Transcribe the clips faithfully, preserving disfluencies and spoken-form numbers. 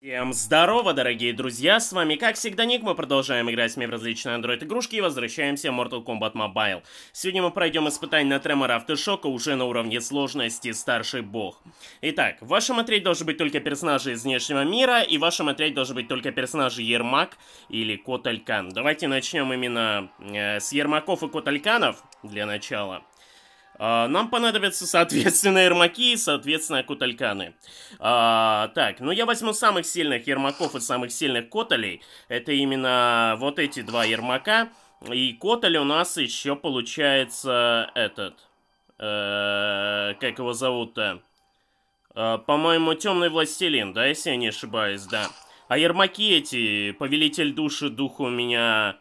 Всем здорово, дорогие друзья, с вами как всегда Ник, мы продолжаем играть с вами в различные Android-игрушки и возвращаемся в Mortal Kombat Mobile. Сегодня мы пройдем испытание на Тремора Автошока уже на уровне сложности Старший Бог. Итак, в вашем отряде должны быть только персонажи из внешнего мира, и в вашем отряде должны быть только персонажи Ермак или Коталькан. Давайте начнем именно э, с Ермаков и Котальканов для начала. Uh, нам понадобятся, соответственно, ермаки и, соответственно, котальканы. Uh, так, ну я возьму самых сильных ермаков и самых сильных коталей. Это именно вот эти два ермака. И котали у нас еще получается этот... Uh, как его зовут-то? Uh, По-моему, Темный Властелин, да, если я не ошибаюсь, да. А ермаки эти, Повелитель Души, Дух у меня...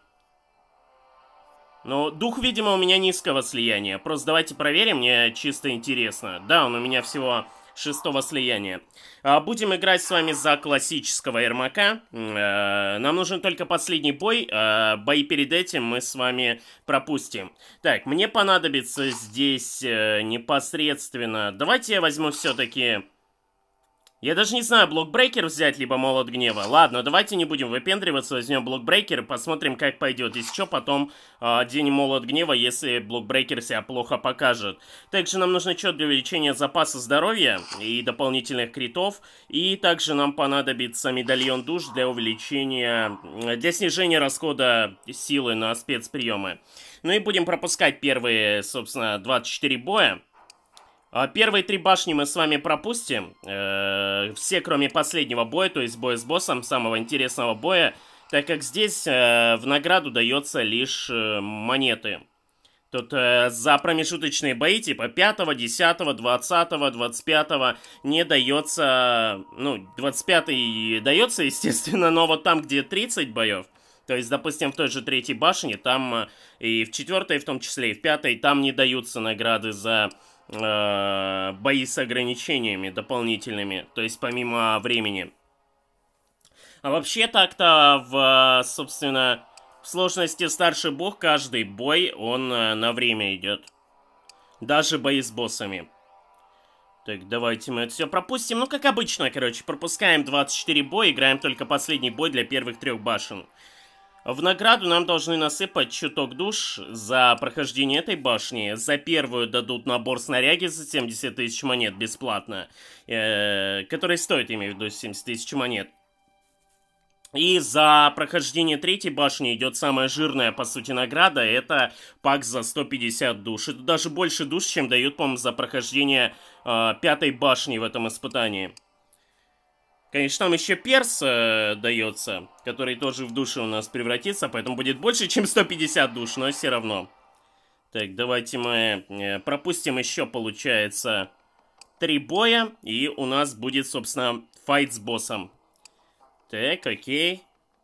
Ну, дух, видимо, у меня низкого слияния. Просто давайте проверим, мне чисто интересно. Да, он у меня всего шестого слияния. А, будем играть с вами за классического ермака. А, нам нужен только последний бой. А, бои перед этим мы с вами пропустим. Так, мне понадобится здесь а, непосредственно... Давайте я возьму все-таки... Я даже не знаю, блокбрейкер взять, либо молот гнева. Ладно, давайте не будем выпендриваться, возьмем блокбрейкер и посмотрим, как пойдет. Если что, потом э, оденем молот гнева, если блокбрейкер себя плохо покажет. Также нам нужно что для увеличения запаса здоровья и дополнительных критов. И также нам понадобится медальон душ для увеличения, для снижения расхода силы на спецприемы. Ну и будем пропускать первые, собственно, двадцать четыре боя. Первые три башни мы с вами пропустим, э, все кроме последнего боя, то есть боя с боссом, самого интересного боя, так как здесь э, в награду дается лишь э, монеты. Тут э, за промежуточные бои типа пятого, десятого, двадцатого, двадцать пятого не дается, ну, двадцать пятый дается, естественно, но вот там, где тридцать боев, то есть, допустим, в той же третьей башне, там и в четвертой в том числе, и в пятой, там не даются награды за... бои с ограничениями дополнительными, то есть помимо времени. А вообще так-то в, собственно, в сложности Старший Бог каждый бой, он на время идет. Даже бои с боссами. Так, давайте мы это все пропустим. Ну, как обычно, короче, пропускаем двадцать четыре боя, играем только последний бой для первых трех башен. В награду нам должны насыпать чуток душ за прохождение этой башни. За первую дадут набор снаряги за семьдесят тысяч монет бесплатно. Э, который стоит, имею в виду, семьдесят тысяч монет. И за прохождение третьей башни идет самая жирная, по сути, награда. Это пак за сто пятьдесят душ. Это даже больше душ, чем дают, по-моему, за прохождение э, пятой башни в этом испытании. Конечно, там еще перс э, дается, который тоже в души у нас превратится, поэтому будет больше, чем сто пятьдесят душ, но все равно. Так, давайте мы э, пропустим еще, получается, три боя, и у нас будет, собственно, файт с боссом. Так, окей.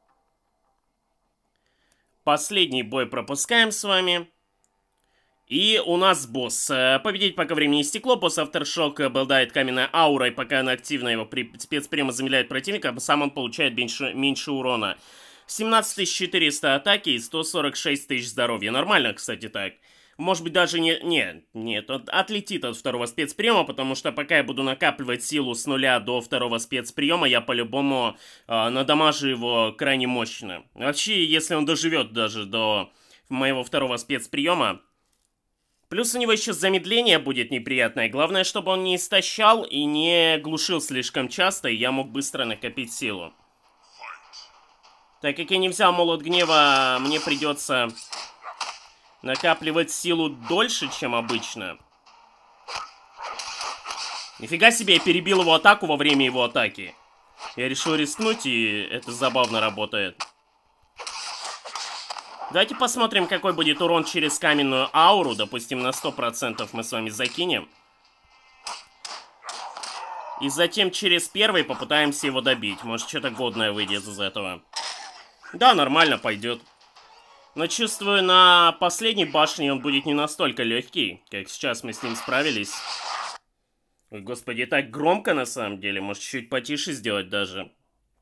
Последний бой пропускаем с вами. И у нас босс. Победить пока времени истекло. Босс Aftershock обладает каменной аурой. Пока она активно его при... спецприема замедляет противника, сам он получает меньше, меньше урона. семнадцать тысяч четыреста атаки и сто сорок шесть тысяч здоровья. Нормально, кстати, так. Может быть, даже не... Нет, нет, он отлетит от второго спецприема, потому что пока я буду накапливать силу с нуля до второго спецприема, я по-любому э, надамажу его крайне мощно. Вообще, если он доживет даже до моего второго спецприема. Плюс у него еще замедление будет неприятное. Главное, чтобы он не истощал и не глушил слишком часто, и я мог быстро накопить силу. Так как я не взял молот гнева, мне придется накапливать силу дольше, чем обычно. Нифига себе, я перебил его атаку во время его атаки. Я решил рискнуть, и это забавно работает. Давайте посмотрим, какой будет урон через каменную ауру. Допустим, на сто процентов мы с вами закинем. И затем через первый попытаемся его добить. Может, что-то годное выйдет из этого. Да, нормально пойдет. Но чувствую, на последней башне он будет не настолько легкий, как сейчас мы с ним справились. Ой, господи, так громко на самом деле. Может, чуть потише сделать даже.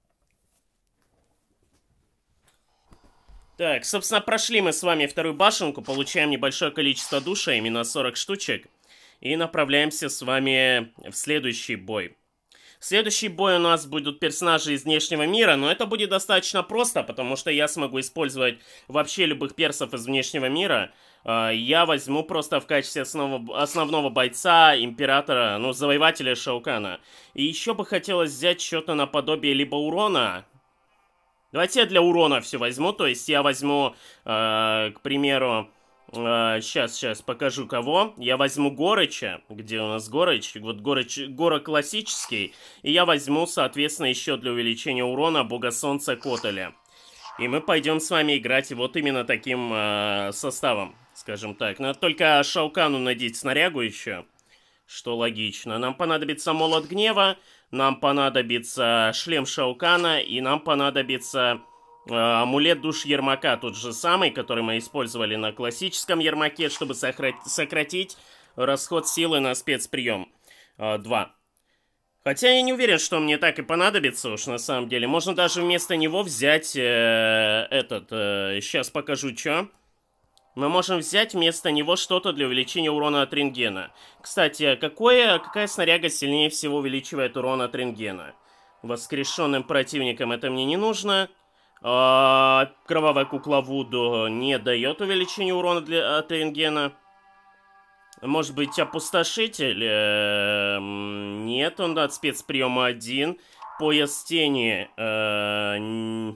Так, собственно, прошли мы с вами вторую башенку, получаем небольшое количество душа, именно сорок штучек, и направляемся с вами в следующий бой. Следующий бой у нас будут персонажи из внешнего мира, но это будет достаточно просто, потому что я смогу использовать вообще любых персов из внешнего мира. Я возьму просто в качестве основного, основного бойца императора, ну, завоевателя Шаукана. И еще бы хотелось взять что-то наподобие либо урона. Давайте я для урона все возьму, то есть я возьму, э, к примеру... Сейчас, сейчас покажу кого. Я возьму Горыча. Где у нас Горыч? Вот Горыч, Гора классический. И я возьму, соответственно, еще для увеличения урона Бога Солнца Котеля. И мы пойдем с вами играть вот именно таким э, составом, скажем так. Надо только Шаукану надеть снарягу еще, что логично. Нам понадобится Молот Гнева, нам понадобится шлем Шаукана, и нам понадобится... амулет душ Ермака, тот же самый, который мы использовали на классическом Ермаке, чтобы сократить расход силы на спецприем два. Хотя я не уверен, что мне так и понадобится уж на самом деле. Можно даже вместо него взять э, этот... Э, сейчас покажу, что. Мы можем взять вместо него что-то для увеличения урона от рентгена. Кстати, какое, какая снаряга сильнее всего увеличивает урон от рентгена? Воскрешенным противникам это мне не нужно. А, кровавая кукла Вуду не дает увеличения урона для, от рентгена. Может быть, опустошитель? Э, нет, он от спецприема один. Пояс тени э,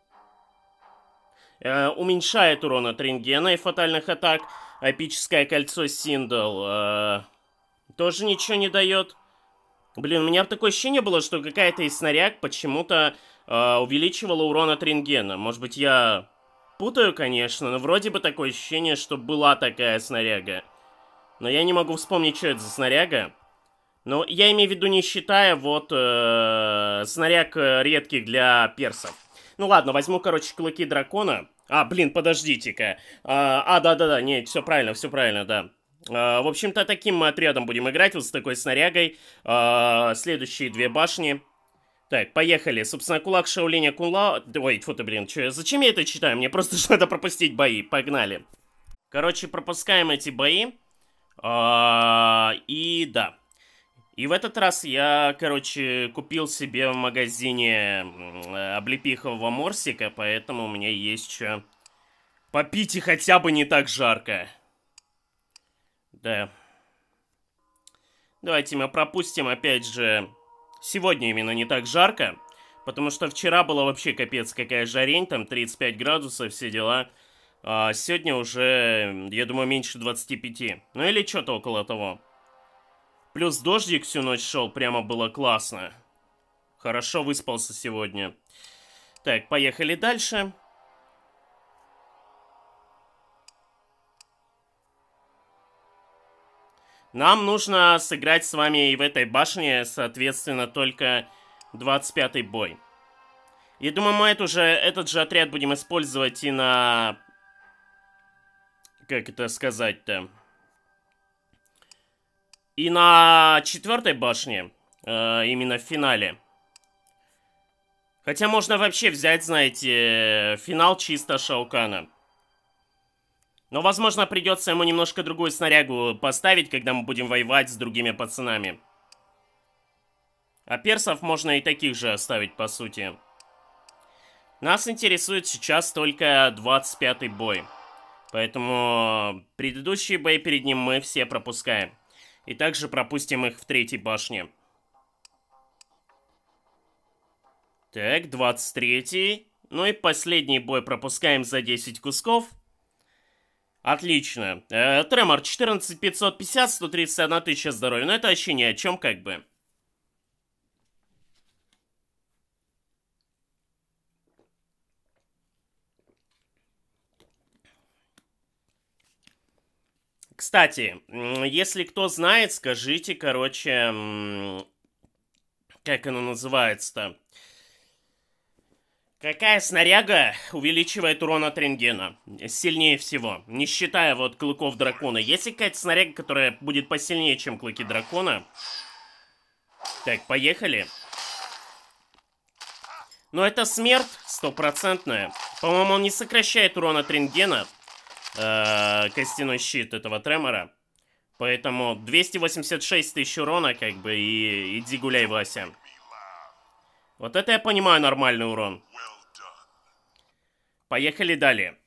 э, уменьшает урон от рентгена и фатальных атак. Эпическое кольцо Синдал э, тоже ничего не дает. Блин, у меня такое ощущение было, что какая-то из снаряг почему-то Uh, увеличивала урон от рентгена. Может быть, я путаю, конечно, но вроде бы такое ощущение, что была такая снаряга. Но я не могу вспомнить, что это за снаряга. Но я имею в виду, не считая вот uh, снаряг редких для персов. Ну ладно, возьму, короче, клыки дракона. А, блин, подождите-ка. Uh, а, да-да-да, нет, все правильно, все правильно, да. Uh, в общем-то, таким мы отрядом будем играть, вот с такой снарягой. Uh, следующие две башни. Так, поехали. Собственно, кулак Шаолиня Кунлао... Ой, фу ты, блин, чё, зачем я это читаю? Мне просто надо пропустить бои. Погнали. Короче, пропускаем эти бои. А, и да. И в этот раз я, короче, купил себе в магазине облепихового морсика, поэтому у меня есть что попить и хотя бы не так жарко. Да. Давайте мы пропустим, опять же... Сегодня именно не так жарко, потому что вчера было вообще капец какая жарень, там тридцать пять градусов, все дела. А сегодня уже, я думаю, меньше двадцати пяти. Ну или что-то около того. Плюс дождик всю ночь шел, прямо было классно. Хорошо выспался сегодня. Так, поехали дальше. Нам нужно сыграть с вами и в этой башне, соответственно, только двадцать пятый бой. Я думаю, мы это уже, этот же отряд будем использовать и на... Как это сказать-то? И на четвертой башне, э, именно в финале. Хотя можно вообще взять, знаете, финал чисто Шаукана. Но, возможно, придется ему немножко другую снарягу поставить, когда мы будем воевать с другими пацанами. А персов можно и таких же оставить, по сути. Нас интересует сейчас только двадцать пятый бой. Поэтому предыдущие бои перед ним мы все пропускаем. И также пропустим их в третьей башне. Так, двадцать третий. Ну и последний бой пропускаем за десять кусков. Отлично. Э, Тремор четырнадцать пятьсот пятьдесят, сто тридцать одна тысяча здоровья. Но это вообще ни о чем, как бы. Кстати, если кто знает, скажите, короче, как оно называется-то? Какая снаряга увеличивает урон от рентгена? Сильнее всего. Не считая вот клыков дракона. Есть ли какая-то снаряга, которая будет посильнее, чем клыки дракона? Так, поехали. Ну, это смерть стопроцентная. По-моему, он не сокращает урон от рентгена. Э-э, костяной щит этого Тремора. Поэтому двести восемьдесят шесть тысяч урона, как бы, и иди гуляй, Вася. Вот это я понимаю нормальный урон. Поехали далее.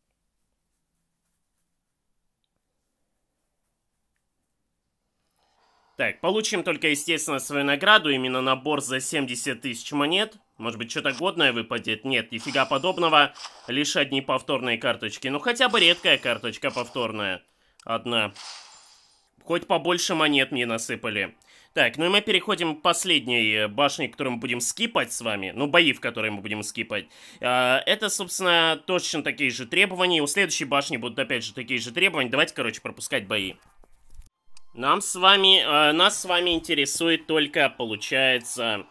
Так, получим только, естественно, свою награду, именно набор за семьдесят тысяч монет. Может быть, что-то годное выпадет? Нет, нифига подобного. Лишь одни повторные карточки. Ну, хотя бы редкая карточка повторная. Одна. Хоть побольше монет мне насыпали. Так, ну и мы переходим к последней башне, которую мы будем скипать с вами. Ну, бои, в которые мы будем скипать. Это, собственно, точно такие же требования. У следующей башни будут, опять же, такие же требования. Давайте, короче, пропускать бои. Нам с вами, э, нас с вами интересует только, получается,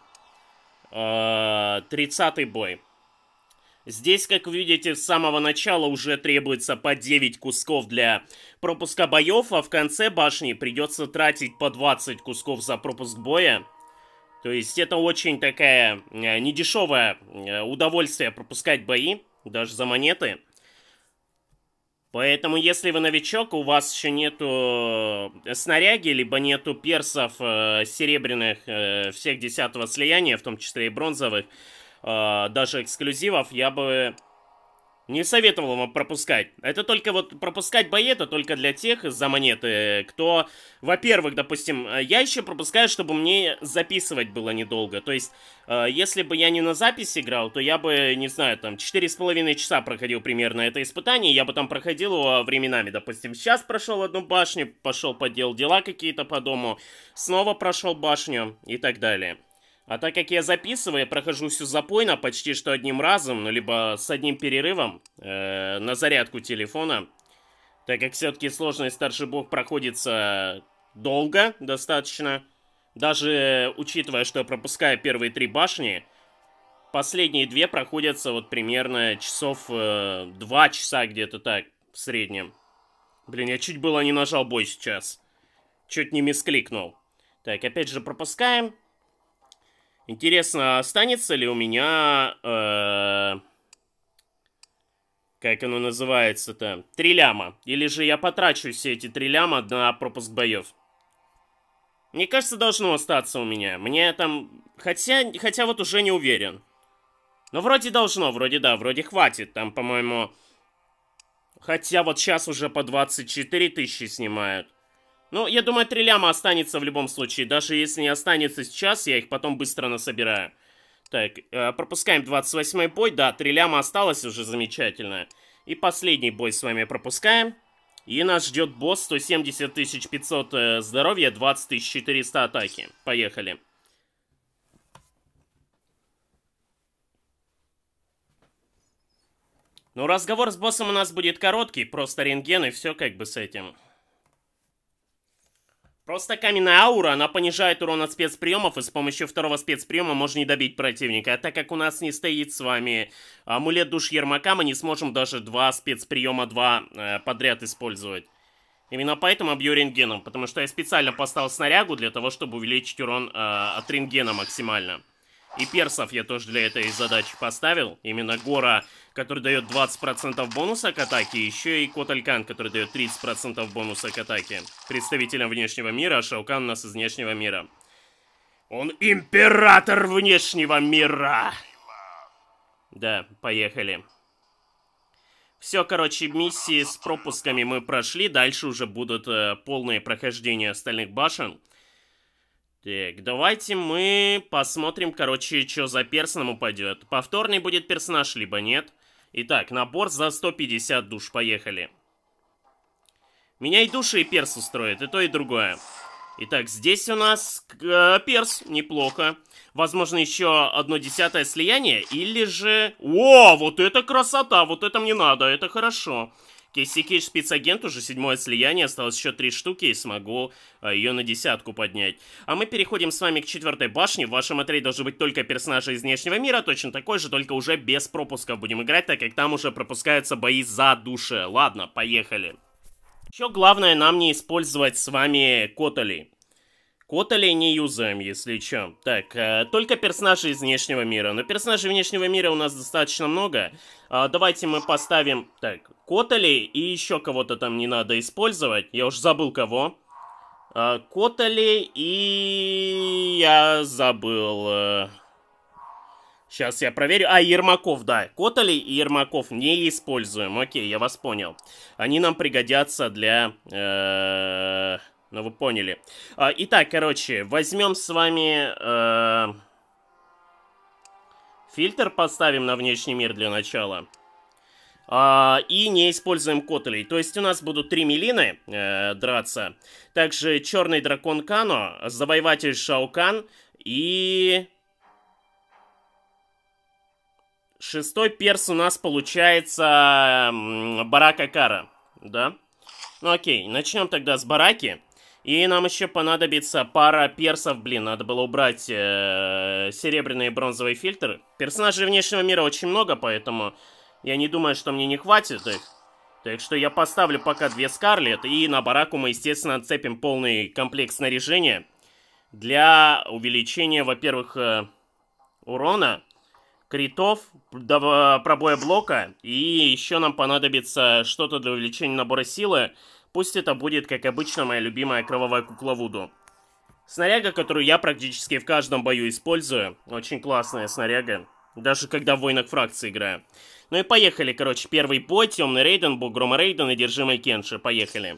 э, тридцатый бой. Здесь, как вы видите, с самого начала уже требуется по девять кусков для пропуска боев, а в конце башни придется тратить по двадцать кусков за пропуск боя. То есть это очень такая э, недешевое э, удовольствие пропускать бои, даже за монеты. Поэтому, если вы новичок, у вас еще нету снаряги, либо нету персов э, серебряных э, всех десятого слияния, в том числе и бронзовых, э, даже эксклюзивов, я бы не советовал вам пропускать. Это только вот пропускать бои, это только для тех за монеты, кто, во-первых, допустим, я еще пропускаю, чтобы мне записывать было недолго. То есть, э, если бы я не на запись играл, то я бы, не знаю, там, четыре с половиной часа проходил примерно это испытание, я бы там проходил его временами. Допустим, сейчас прошел одну башню, пошел поделал дела какие-то по дому, снова прошел башню и так далее. А так как я записываю, я прохожу всю запойно почти что одним разом, ну, либо с одним перерывом э, на зарядку телефона. Так как все-таки сложный старший бог проходится долго достаточно. Даже учитывая, что я пропускаю первые три башни, последние две проходятся вот примерно часов э, два часа где-то так, в среднем. Блин, я чуть было не нажал бой сейчас. Чуть не мискликнул. Так, опять же пропускаем. Интересно, останется ли у меня, э, как оно называется-то, три ляма? Или же я потрачу все эти три ляма на пропуск боев? Мне кажется, должно остаться у меня. Мне там, хотя, хотя вот уже не уверен. Но вроде должно, вроде да, вроде хватит. Там, по-моему, хотя вот сейчас уже по двадцать четыре тысячи снимают. Ну, я думаю, три ляма останется в любом случае. Даже если не останется сейчас, я их потом быстро насобираю. Так, э, пропускаем двадцать восьмой бой. Да, три ляма осталось уже, замечательно. И последний бой с вами пропускаем. И нас ждет босс. сто семьдесят тысяч пятьсот э, здоровья, двадцать тысяч четыреста атаки. Поехали. Ну, разговор с боссом у нас будет короткий. Просто рентген и все как бы с этим. Просто каменная аура, она понижает урон от спецприемов, и с помощью второго спецприема можно не добить противника. А так как у нас не стоит с вами амулет душ Ермака, мы не сможем даже два спецприема два э, подряд использовать. Именно поэтому бью рентгеном, потому что я специально поставил снарягу для того, чтобы увеличить урон э, от рентгена максимально. И персов я тоже для этой задачи поставил. Именно Гора, который дает двадцать процентов бонуса к атаке. Еще и Коталькан, который дает тридцать процентов бонуса к атаке. Представителям внешнего мира, а Шаукан у нас из внешнего мира. Он император внешнего мира! Да, поехали. Все, короче, миссии с пропусками мы прошли. Дальше уже будут э, полные прохождения остальных башен. Так, давайте мы посмотрим, короче, что за перс нам упадет. Повторный будет персонаж, либо нет. Итак, набор за сто пятьдесят душ, поехали. Меня и души, и перс устроит, и то, и другое. Итак, здесь у нас э, перс, неплохо. Возможно, еще одно десятое слияние, или же... О, вот это красота, вот это мне надо, это хорошо. Кейси Кейдж спецагент, уже седьмое слияние, осталось еще три штуки, и смогу э, ее на десятку поднять. А мы переходим с вами к четвертой башне. В вашем отряде должны быть только персонажи из внешнего мира, точно такой же, только уже без пропусков будем играть, так как там уже пропускаются бои за души. Ладно, поехали. Еще главное нам не использовать с вами Котали. Котали не юзаем, если что. Так, э, только персонажи из внешнего мира. Но персонажей внешнего мира у нас достаточно много. Э, давайте мы поставим... Так, Котали и еще кого-то там не надо использовать. Я уж забыл кого. Э, Котали и... Я забыл... Э... Сейчас я проверю. А, Ермаков, да. Котелей и Ермаков не используем. Окей, я вас понял. Они нам пригодятся для... Э, ну, вы поняли. А, итак, короче, возьмем с вами... Э, фильтр поставим на внешний мир для начала. А, и не используем котелей. То есть у нас будут три милины э, драться. Также черный дракон Кано, завоеватель Шаокан и... Шестой перс у нас получается Барака Кара, да? Ну окей, начнем тогда с Бараки. И нам еще понадобится пара персов. Блин, надо было убрать э, серебряный и бронзовый фильтр. Персонажей внешнего мира очень много, поэтому я не думаю, что мне не хватит их. Так что я поставлю пока две Скарлетт. И на Бараку мы, естественно, отцепим полный комплект снаряжения. Для увеличения, во-первых, э, урона, критов, пробоя блока. И еще нам понадобится что-то для увеличения набора силы. Пусть это будет, как обычно, моя любимая кровавая кукла Вуду. Снаряга, которую я практически в каждом бою использую. Очень классная снаряга. Даже когда в войнах фракции играю. Ну и поехали, короче. Первый бой. Темный Рейден, Бог Грома Рейден и Одержимый Кенши. Поехали.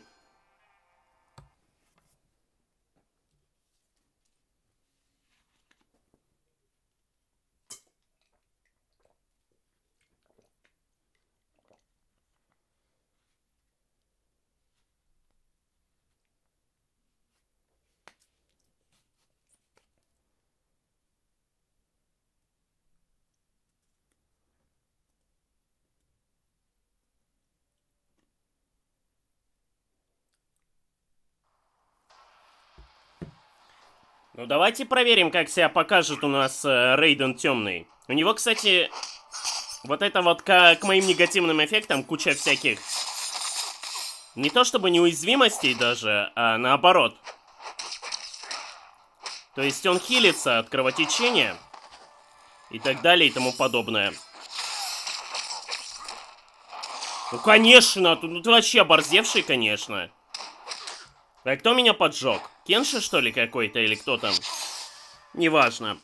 Ну, давайте проверим, как себя покажет у нас э, Рейден Темный. У него, кстати, вот это вот к, к моим негативным эффектам куча всяких... Не то чтобы неуязвимостей даже, а наоборот. То есть он хилится от кровотечения и так далее и тому подобное. Ну, конечно, ну ты вообще оборзевший, конечно. А кто меня поджег? Кенши, что ли, какой-то, или кто там? Неважно.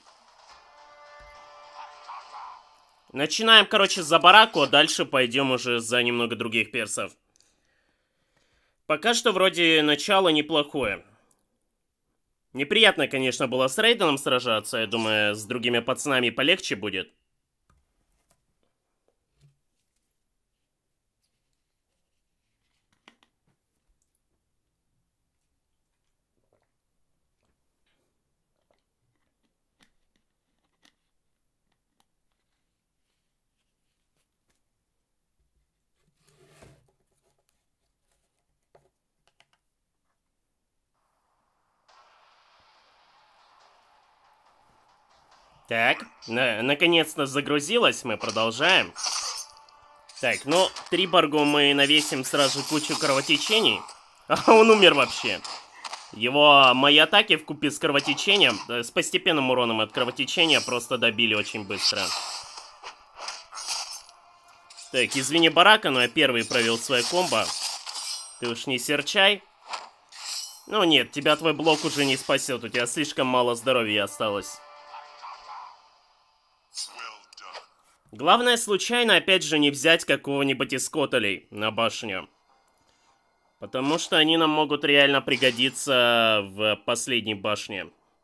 Начинаем, короче, за Бараку, а дальше пойдем уже за немного других персов. Пока что вроде начало неплохое. Неприятно, конечно, было с Рейденом сражаться. Я думаю, с другими пацанами полегче будет. Так, на наконец-то загрузилась, мы продолжаем. Так, ну, Триборгу мы навесим сразу кучу кровотечений. А он умер вообще. Его мои атаки вкупе с кровотечением, с постепенным уроном от кровотечения просто добили очень быстро. Так, извини, Барака, но я первый провел свое комбо. Ты уж не серчай. Ну нет, тебя твой блок уже не спасет, у тебя слишком мало здоровья осталось. Главное, случайно, опять же, не взять какого-нибудь из котелей на башню. Потому что они нам могут реально пригодиться в последней башне.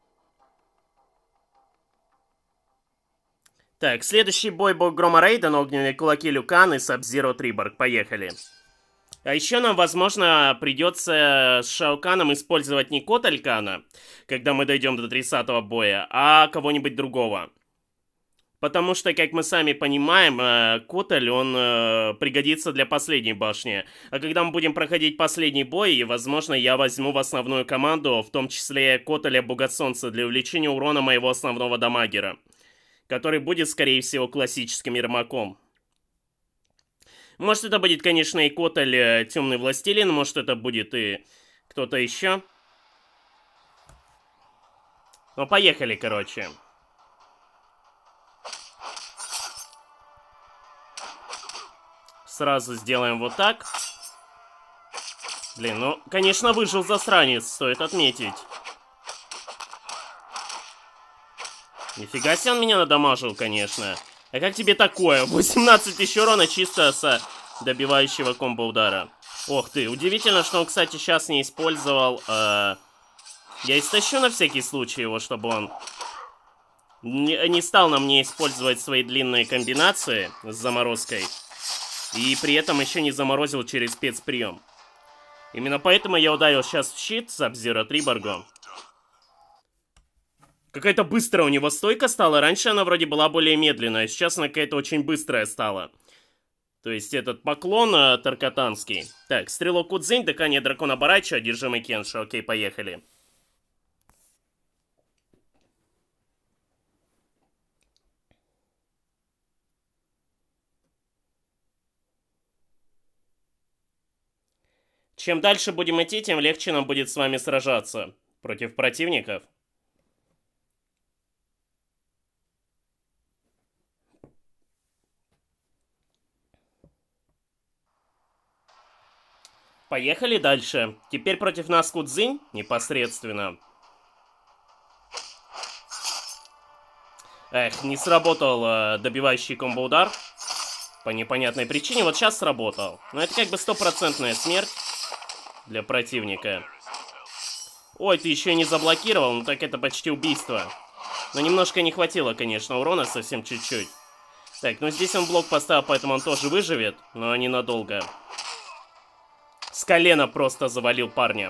Так, следующий бой Бог Грома Рейден, Огненные Кулаки Люкан и Саб-Зиро Триборг. Поехали. А еще нам, возможно, придется с Шаоканом использовать не Котель Кана, когда мы дойдем до тридцатого боя, а кого-нибудь другого. Потому что, как мы сами понимаем, Котель, он э, пригодится для последней башни. А когда мы будем проходить последний бой, возможно, я возьму в основную команду, в том числе Котеля Бога Солнца, для увеличения урона моего основного дамагера. Который будет, скорее всего, классическим Ермаком. Может, это будет, конечно, и Котель Темный Властелин, может, это будет и кто-то еще. Ну, поехали, короче. Сразу сделаем вот так. Блин, ну, конечно, выжил засранец, стоит отметить. Нифига себе он меня надамажил, конечно. А как тебе такое? восемнадцать тысяч урона чисто с добивающего комбо-удара. Ох ты, удивительно, что он, кстати, сейчас не использовал... Э... Я истощу на всякий случай его, чтобы он не, не стал на мне использовать свои длинные комбинации с заморозкой. И при этом еще не заморозил через спецприем. Именно поэтому я ударил сейчас в щит с Sub-Zero Триборгом. Какая-то быстрая у него стойка стала. Раньше она вроде была более медленная, сейчас она какая-то очень быстрая стала. То есть этот поклон э, таркатанский. Так, стрелок Кудзинь, дыхание дракона Барачо, одержимый Кенши. Окей, поехали. Чем дальше будем идти, тем легче нам будет с вами сражаться против противников. Поехали дальше. Теперь против нас Кудзинь непосредственно. Эх, не сработал э, добивающий комбо-удар. По непонятной причине. Вот сейчас сработал. Но это как бы стопроцентная смерть для противника. Ой, ты еще и не заблокировал. Ну так это почти убийство. Но немножко не хватило, конечно, урона. Совсем чуть-чуть. Так, ну здесь он блок поставил, поэтому он тоже выживет. Но ненадолго. С колена просто завалил парня.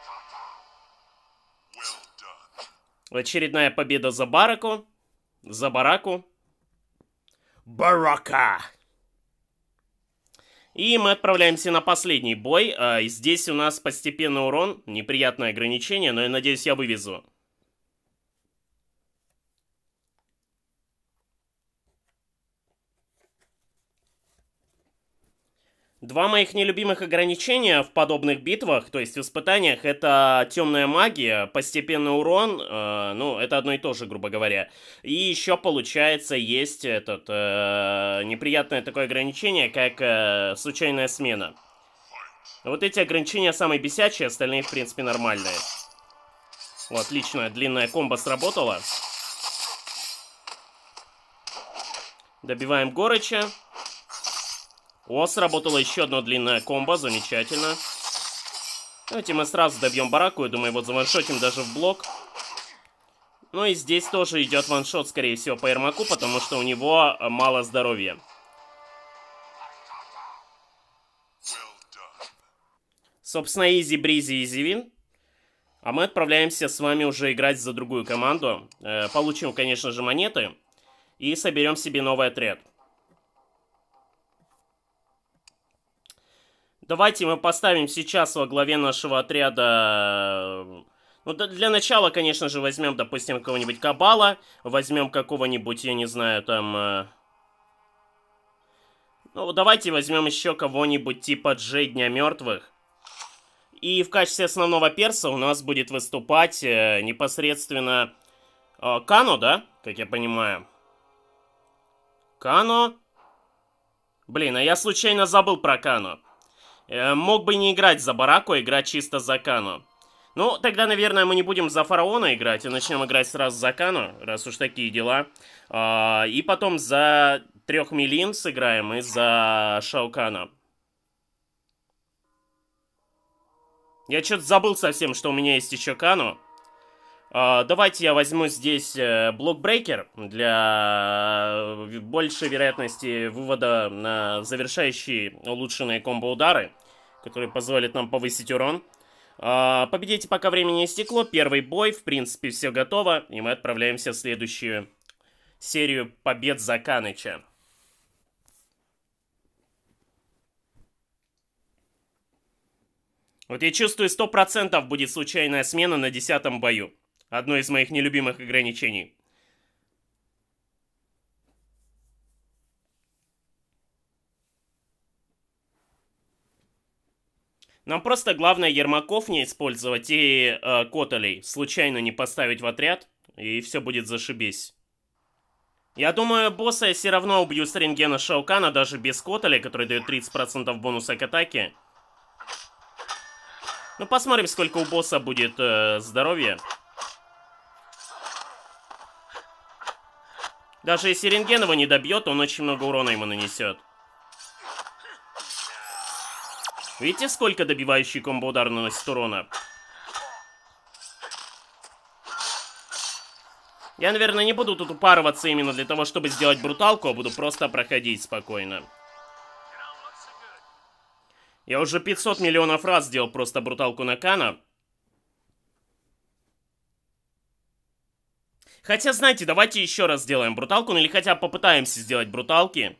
Очередная победа за Бараку. За Бараку. Барака! И мы отправляемся на последний бой. А, здесь у нас постепенный урон. Неприятное ограничение, но я надеюсь, я вывезу. Два моих нелюбимых ограничения в подобных битвах, то есть в испытаниях, это темная магия, постепенный урон, э, ну, это одно и то же, грубо говоря. И еще, получается, есть этот, э, неприятное такое ограничение, как э, случайная смена. Вот эти ограничения самые бесячие, остальные, в принципе, нормальные. Вот, отлично, длинная комбо сработала. Добиваем Горыча. О, сработало еще одно длинное комбо, замечательно. Давайте мы сразу добьем Бараку, я думаю, вот заваншотим даже в блок. Ну и здесь тоже идет ваншот, скорее всего, по Ермаку, потому что у него мало здоровья. Собственно, изи бризи, изи вин. А мы отправляемся с вами уже играть за другую команду. Э, получим, конечно же, монеты. И соберем себе новый отряд. Давайте мы поставим сейчас во главе нашего отряда... Ну, для начала, конечно же, возьмем, допустим, какого-нибудь Кабала. Возьмем какого-нибудь, я не знаю, там... Ну, давайте возьмем еще кого-нибудь типа Джей Дня Мертвых. И в качестве основного перса у нас будет выступать э, непосредственно э, Кано, да? Как я понимаю. Кано. Блин, а я случайно забыл про Кано. Э, мог бы не играть за Бараку, а играть чисто за Кано. Ну, тогда, наверное, мы не будем за Фараона играть, и начнем играть сразу за Кано, раз уж такие дела. Э, и потом за трех Милин сыграем и за Шаукана. Я что-то забыл совсем, что у меня есть еще Кано. Uh, давайте я возьму здесь uh, блокбрейкер для большей вероятности вывода на завершающие улучшенные комбо-удары, которые позволят нам повысить урон. Uh, победите, пока времени не истекло. Первый бой, в принципе, все готово. И мы отправляемся в следующую серию побед за Каныча. Вот я чувствую, сто процентов будет случайная смена на десятом бою. Одно из моих нелюбимых ограничений. Нам просто главное Ермаков не использовать и э, Котелей случайно не поставить в отряд, и все будет зашибись. Я думаю, босса я все равно убью с рентгена Шаукана, даже без Котелей, который дает тридцать процентов бонуса к атаке. Ну, посмотрим, сколько у босса будет э, здоровья. Даже если рентген его не добьет, он очень много урона ему нанесет. Видите, сколько добивающий комбо-удар наносит урона? Я, наверное, не буду тут упарываться именно для того, чтобы сделать бруталку, а буду просто проходить спокойно. Я уже пятьсот миллионов раз сделал просто бруталку на Кана. Хотя, знаете, давайте еще раз сделаем бруталку, ну или хотя бы попытаемся сделать бруталки.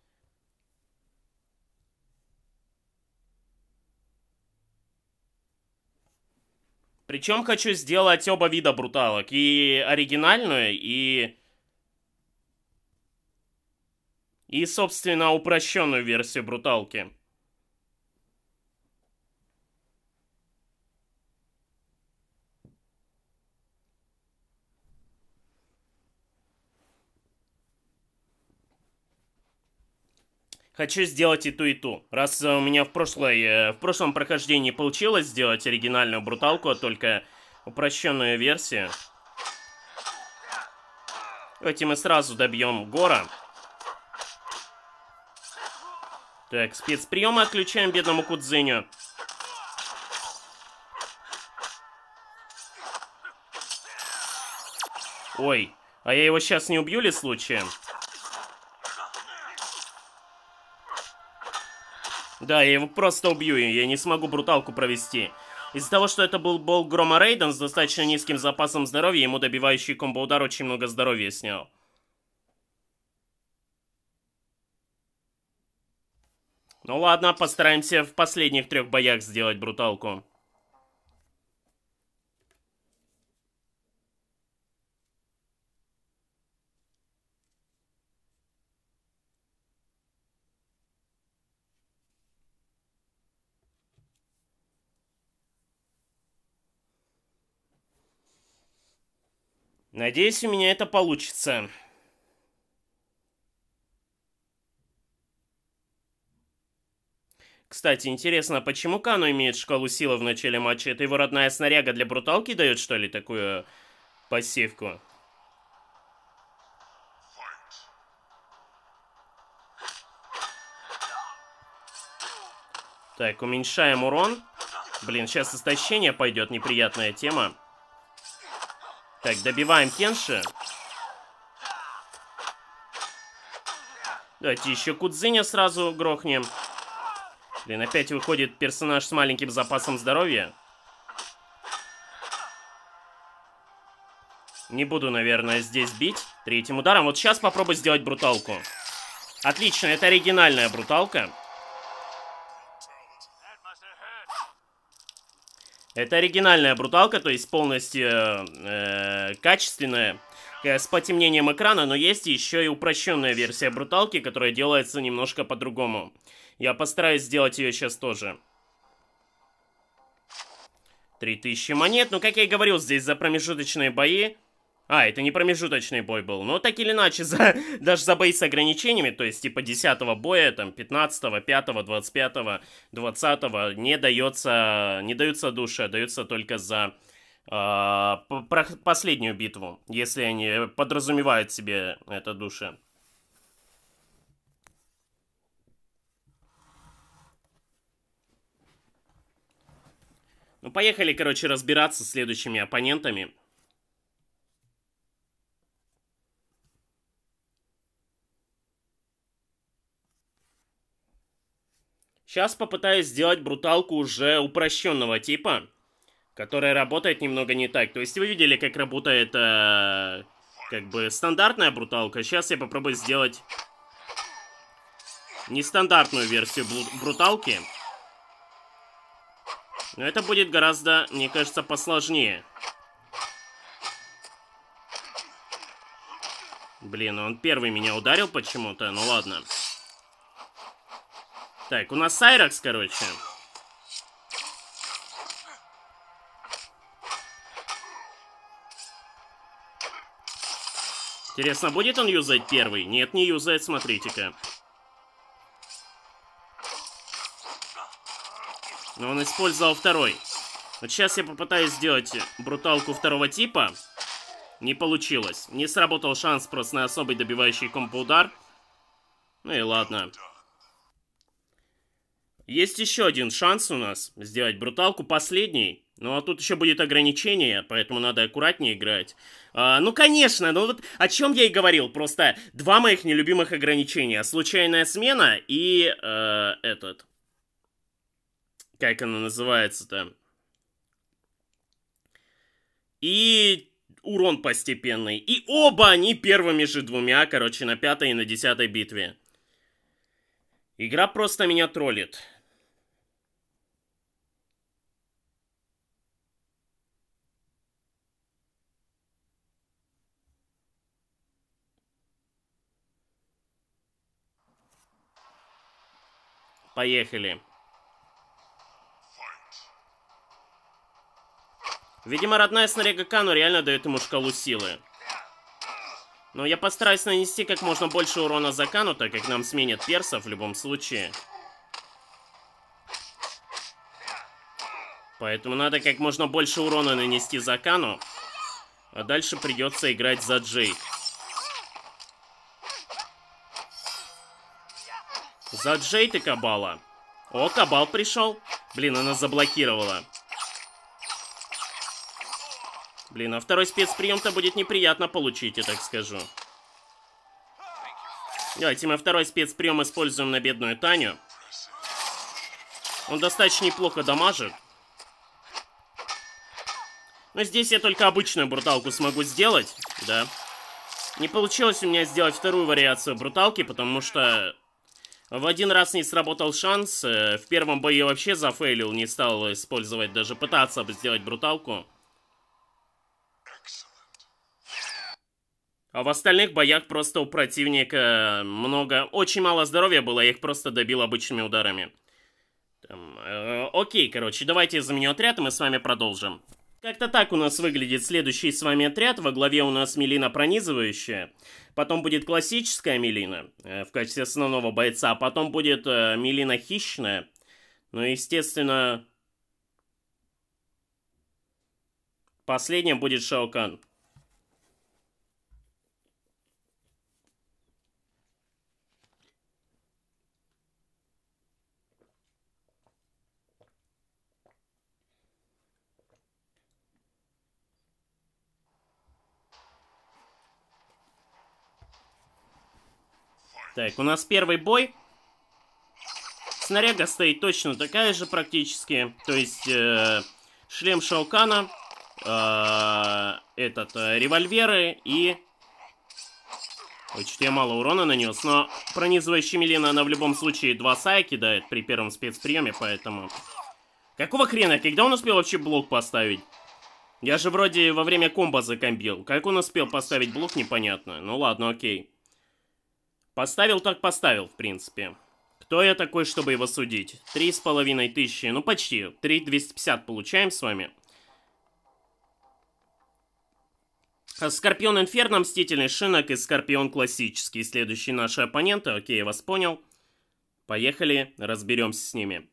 Причем хочу сделать оба вида бруталок. И оригинальную, и... И, собственно, упрощенную версию бруталки. Хочу сделать и ту, и ту. Раз у меня в, прошлой, э, в прошлом прохождении получилось сделать оригинальную бруталку, а только упрощенную версию. Давайте мы сразу добьем Гора. Так, спецприемы отключаем бедному Кудзиню. Ой, а я его сейчас не убью ли случаем? Да, я его просто убью, я не смогу бруталку провести. Из-за того, что это был Болт Грома Рейден с достаточно низким запасом здоровья, ему добивающий комбо-удар очень много здоровья снял. Ну ладно, постараемся в последних трех боях сделать бруталку. Надеюсь, у меня это получится. Кстати, интересно, почему Кану имеет шкалу силы в начале матча? Это его родная снаряга для бруталки дает, что ли, такую пассивку? Так, уменьшаем урон. Блин, сейчас истощение пойдет, неприятная тема. Так, добиваем Кенши. Давайте еще Кудзиня сразу грохнем. Блин, опять выходит персонаж с маленьким запасом здоровья. Не буду, наверное, здесь бить третьим ударом. Вот сейчас попробую сделать бруталку. Отлично, это оригинальная бруталка. Это оригинальная бруталка, то есть полностью э, качественная, э, с потемнением экрана, но есть еще и упрощенная версия бруталки, которая делается немножко по-другому. Я постараюсь сделать ее сейчас тоже. три тысячи монет, ну как я и говорил, здесь за промежуточные бои. А, это не промежуточный бой был. Но так или иначе, за, даже за бои с ограничениями, то есть типа десятого боя, там, пятнадцатого, пятого, двадцать пятого, двадцатого, не дается, не даются души, а даются только за э, последнюю битву, если они подразумевают себе это души. Ну, поехали, короче, разбираться с следующими оппонентами. Сейчас попытаюсь сделать бруталку уже упрощенного типа, которая работает немного не так. То есть вы видели, как работает э, как бы стандартная бруталка. Сейчас я попробую сделать нестандартную версию бруталки. Но это будет гораздо, мне кажется, посложнее. Блин, он первый меня ударил почему-то, ну ладно. Так, у нас Сайракс, короче. Интересно, будет он юзать первый? Нет, не юзает, смотрите-ка. Но он использовал второй. Вот сейчас я попытаюсь сделать бруталку второго типа. Не получилось. Не сработал шанс просто на особый добивающий комбо-удар. Ну и ладно. Есть еще один шанс у нас сделать бруталку, последний. Ну а тут еще будет ограничение, поэтому надо аккуратнее играть. А, ну конечно, ну вот о чем я и говорил. Просто два моих нелюбимых ограничения. Случайная смена и э, этот... Как она называется-то? И урон постепенный. И оба они первыми же двумя, короче, на пятой и на десятой битве. Игра просто меня троллит. Поехали. Видимо, родная снаряга Кану реально дает ему шкалу силы. Но я постараюсь нанести как можно больше урона за Кану, так как нам сменят персов в любом случае. Поэтому надо как можно больше урона нанести за Кану. А дальше придется играть за Джейд. За Джейд и Кабала. О, Кабал пришел. Блин, она заблокировала. Блин, а второй спецприем-то будет неприятно получить, я так скажу. Давайте мы второй спецприем используем на бедную Таню. Он достаточно неплохо дамажит. Но здесь я только обычную бруталку смогу сделать, да. Не получилось у меня сделать вторую вариацию бруталки, потому что в один раз не сработал шанс. В первом бою я вообще зафейлил, не стал использовать, даже пытаться бы сделать бруталку. А в остальных боях просто у противника много, очень мало здоровья было, я их просто добил обычными ударами. Там, э, окей, короче, давайте я заменю отряд, и мы с вами продолжим. Как-то так у нас выглядит следующий с вами отряд. Во главе у нас Мелина пронизывающая. Потом будет классическая Мелина э, в качестве основного бойца. Потом будет э, Мелина хищная. Ну и, естественно, последним будет Шао Кан. Так, у нас первый бой. Снаряга стоит точно такая же практически. То есть, э, шлем Шао Кана, э, этот, э, револьверы и... Ой, что-то я мало урона нанес, но пронизывающая Мелина, она в любом случае два сая кидает при первом спецприеме, поэтому... Какого хрена? Когда он успел вообще блок поставить? Я же вроде во время комбо закомбил. Как он успел поставить блок, непонятно. Ну ладно, окей. Поставил так поставил, в принципе. Кто я такой, чтобы его судить? Три с половиной тысячи, ну почти. Три двести пятьдесят получаем с вами. Скорпион Инферно, Мстительный Шинок и Скорпион Классический. Следующие наши оппоненты. Окей, я вас понял. Поехали, разберемся с ними.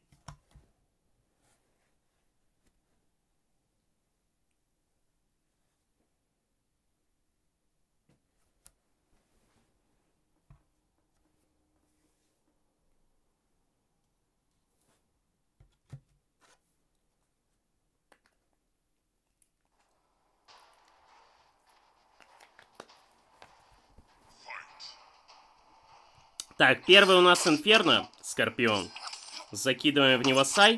Так, первый у нас Инферно, Скорпион. Закидываем в него сай.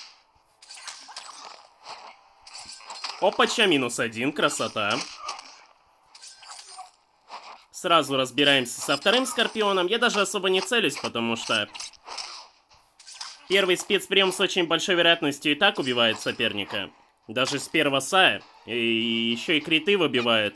Опача, минус один, красота. Сразу разбираемся со вторым Скорпионом. Я даже особо не целюсь, потому что первый спецприем с очень большой вероятностью и так убивает соперника. Даже с первого сая. И еще и криты выбивает.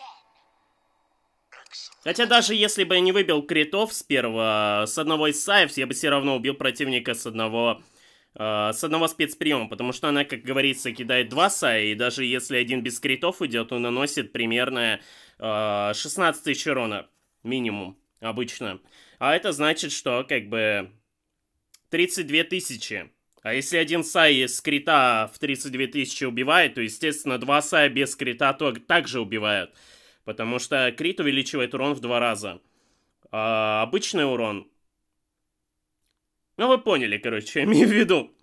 Хотя даже если бы я не выбил критов с первого, с одного из саев, я бы все равно убил противника с одного, э, с одного спецприема, потому что она, как говорится, кидает два сая, и даже если один без критов идет, он наносит примерно э, шестнадцать тысяч урона, минимум, обычно. А это значит, что как бы тридцать две тысячи А если один сай с крита в тридцать две тысячи убивает, то, естественно, два сая без крита то, также убивают. Потому что крит увеличивает урон в два раза. А обычный урон... Ну, вы поняли, короче, что я имею в виду.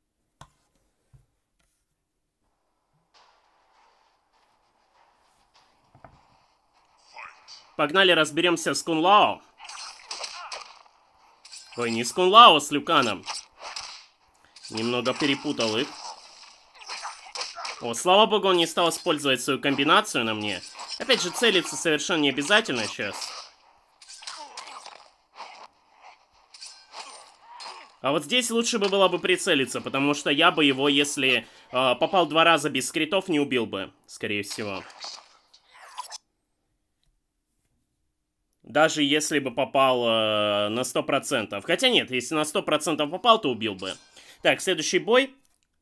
Погнали, разберемся с Кунлао. Ой, не с Кунлао, с Люканом. Немного перепутал их. О, слава богу, он не стал использовать свою комбинацию на мне. Опять же, целиться совершенно не обязательно сейчас. А вот здесь лучше бы было бы прицелиться, потому что я бы его, если э, попал два раза без скритов, не убил бы, скорее всего. Даже если бы попал э, на сто процентов. Хотя нет, если на сто процентов попал, то убил бы. Так, следующий бой.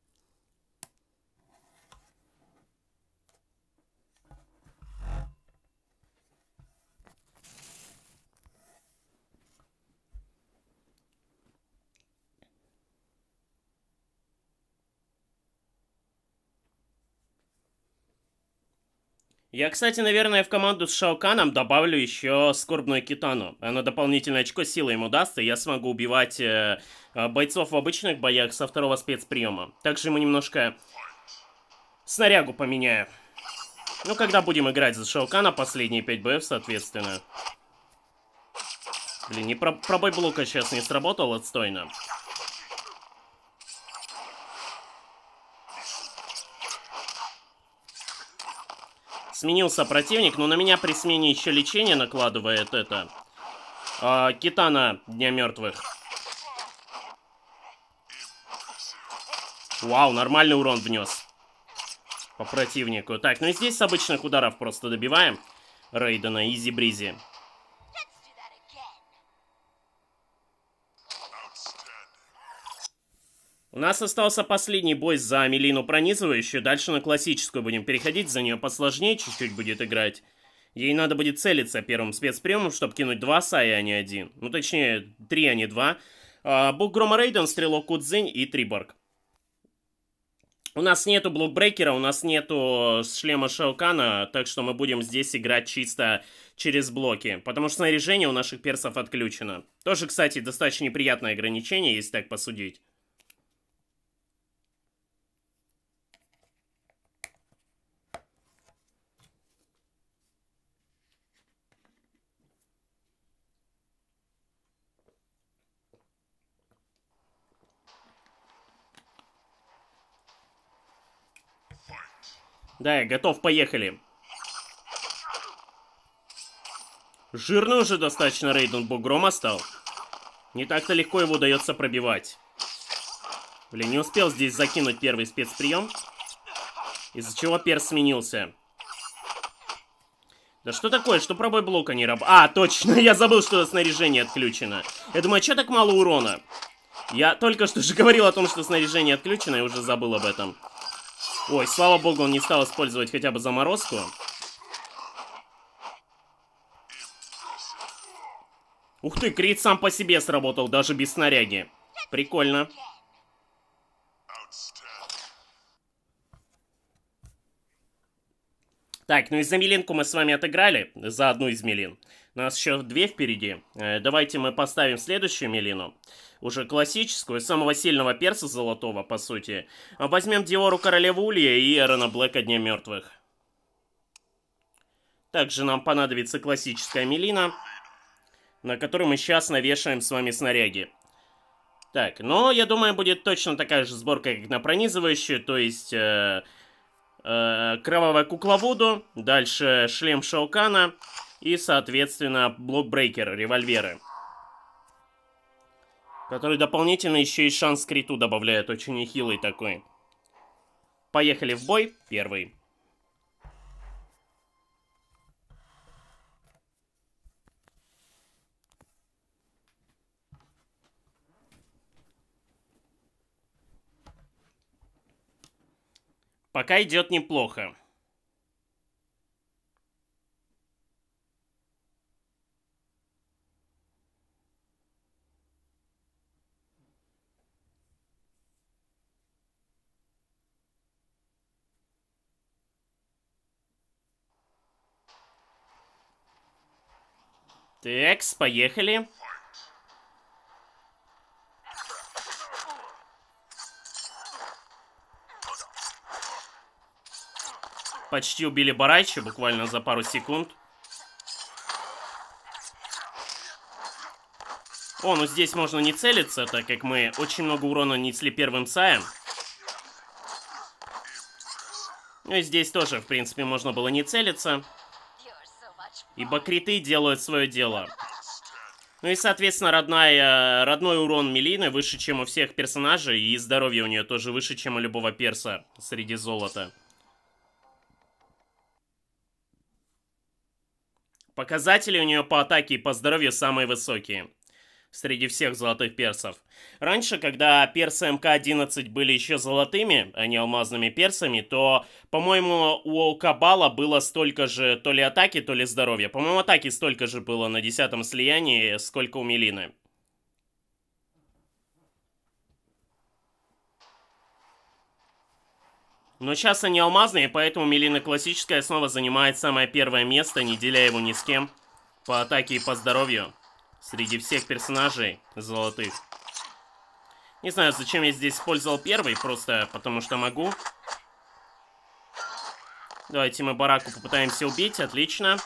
Я, кстати, наверное, в команду с Шаоканом добавлю еще скорбную Китану. Она дополнительное очко силы ему даст, и я смогу убивать э, бойцов в обычных боях со второго спецприема. Также ему немножко снарягу поменяю. Ну, когда будем играть за Шаокана, последние пять боев, соответственно. Блин, не про пробой блока сейчас не сработал отстойно. Сменился противник, но на меня при смене еще лечение накладывает это. Э, Китана Дня Мертвых. Вау, нормальный урон внес по противнику. Так, ну и здесь с обычных ударов просто добиваем Рейдена, изи-бризи. У нас остался последний бой за Мелину пронизывающую. Дальше на классическую будем переходить. За нее посложнее чуть-чуть будет играть. Ей надо будет целиться первым спецприемом, чтобы кинуть два сая, а не один. Ну, точнее, три, а не два. А, Бог Грома Рейден, Стрелок Кудзинь и Триборг. У нас нету блокбрейкера, у нас нету шлема Шаокана, так что мы будем здесь играть чисто через блоки. Потому что снаряжение у наших персов отключено. Тоже, кстати, достаточно неприятное ограничение, если так посудить. Да, я готов, поехали. Жирный уже достаточно Рейден Бог Грома стал. Не так-то легко его удается пробивать. Блин, не успел здесь закинуть первый спецприем. Из-за чего перс сменился. Да что такое, что пробой блока не раб... А, точно, я забыл, что снаряжение отключено. Я думаю, а что так мало урона? Я только что же говорил о том, что снаряжение отключено, и уже забыл об этом. Ой, слава богу, он не стал использовать хотя бы заморозку. Ух ты, крит сам по себе сработал, даже без снаряги. Прикольно. Так, ну и за Милинку мы с вами отыграли, за одну из Милин. У нас еще две впереди. Э, давайте мы поставим следующую Милину. Уже классическую, самого сильного перса золотого, по сути. Возьмем Диору Королеву Улья и Эрона Блэка Дня Мертвых. Также нам понадобится классическая Милина, на которую мы сейчас навешаем с вами снаряги. Так, но я думаю, будет точно такая же сборка, как на пронизывающую, то есть... Э, э, кровавая кукла Вуду, дальше шлем Шаокана и, соответственно, блокбрейкер, револьверы. Который дополнительно еще и шанс к криту добавляет, очень нехилый такой. Поехали в бой, первый. Пока идет неплохо. Текс, поехали. Почти убили Барайча буквально за пару секунд. О, ну здесь можно не целиться, так как мы очень много урона нанесли первым Саем. Ну и здесь тоже, в принципе, можно было не целиться. Ибо криты делают свое дело. Ну и, соответственно, родная, родной урон Мелины выше, чем у всех персонажей. И здоровье у нее тоже выше, чем у любого перса среди золота. Показатели у нее по атаке и по здоровью самые высокие среди всех золотых персов. Раньше, когда персы эм ка одиннадцать были еще золотыми, а не алмазными персами, то, по-моему, у Кабала было столько же то ли атаки, то ли здоровья. По-моему, атаки столько же было на десятом слиянии, сколько у Мелины. Но сейчас они алмазные, поэтому Мелина классическая снова занимает самое первое место, не деля его ни с кем, по атаке и по здоровью. Среди всех персонажей золотых. Не знаю, зачем я здесь использовал первый, просто потому что могу. Давайте мы Бараку попытаемся убить, отлично.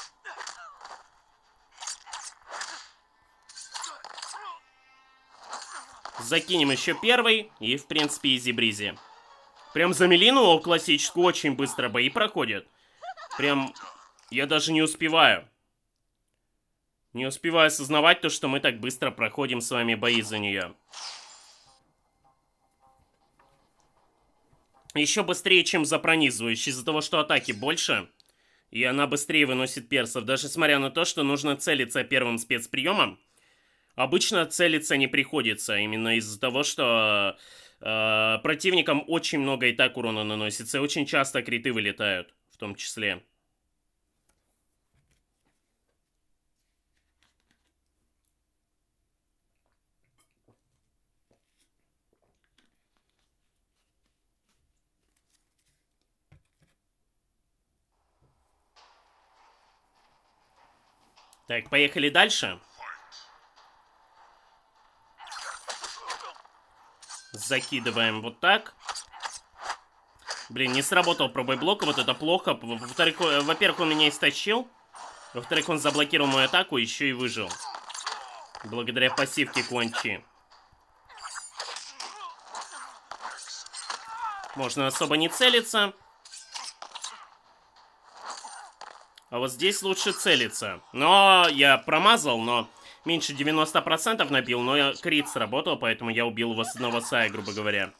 Закинем еще первый, и в принципе изи-бризи. Прям за Мелину классическую очень быстро бои проходят. Прям я даже не успеваю. Не успеваю осознавать то, что мы так быстро проходим с вами бои за нее. Еще быстрее, чем за пронизывающий, из-за того, что атаки больше. И она быстрее выносит персов. Даже смотря на то, что нужно целиться первым спецприемом. Обычно целиться не приходится. Именно из-за того, что э, противникам очень много и так урона наносится. И очень часто криты вылетают, в том числе. Так, поехали дальше. Закидываем вот так. Блин, не сработал пробой блока, вот это плохо. Во-вторых, во-первых, он меня истощил. Во-вторых, он заблокировал мою атаку, еще и выжил. Благодаря пассивке Куанчи. Можно особо не целиться. А вот здесь лучше целиться. Но я промазал, но меньше девяноста процентов набил, но крит сработал, поэтому я убил его с одного Сая, грубо говоря.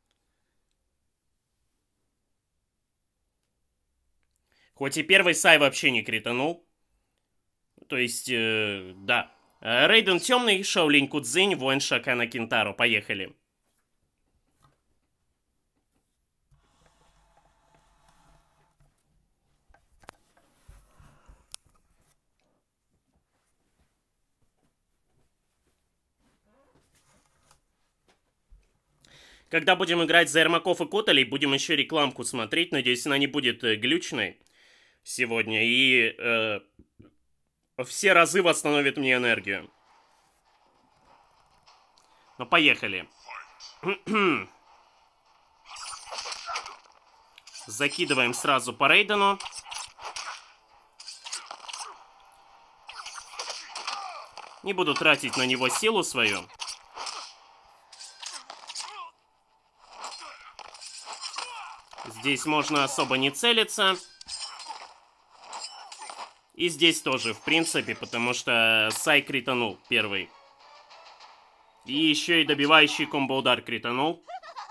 Хоть и первый Сай вообще не кританул. То есть, э, да. Рейден Темный, Шаолинь Кудзинь, воин Шакана Кентаро. Поехали. Когда будем играть за Эрмаков и Котелей, будем еще рекламку смотреть. Надеюсь, она не будет э, глючной сегодня. И э, все разы восстановит мне энергию. Ну, поехали. Закидываем сразу по Рейдену. Не буду тратить на него силу свою. Здесь можно особо не целиться. И здесь тоже, в принципе, потому что Сай кританул первый. И еще и добивающий комбо-удар кританул.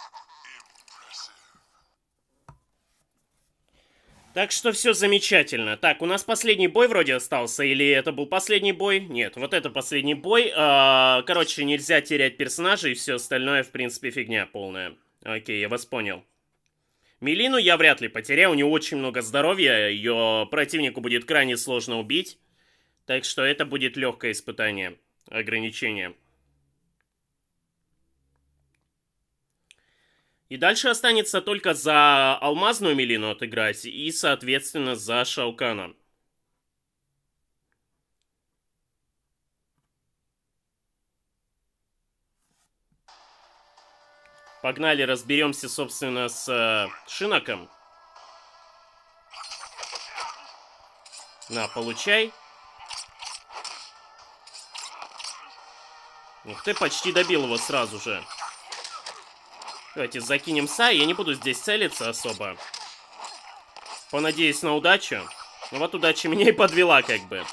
Так что все замечательно. Так, у нас последний бой вроде остался. Или это был последний бой? Нет, вот это последний бой. А, короче, нельзя терять персонажей. И все остальное, в принципе, фигня полная. Окей, я вас понял. Мелину я вряд ли потеряю, у нее очень много здоровья, ее противнику будет крайне сложно убить. Так что это будет легкое испытание, ограничение. И дальше останется только за алмазную Мелину отыграть и, соответственно, за Шао Кана. Погнали, разберемся, собственно, с э, Шиноком. На, получай. Ух ты, почти добил его сразу же. Давайте закинем Сай. Я не буду здесь целиться особо. Понадеюсь на удачу. Ну вот удача меня и подвела, как бы.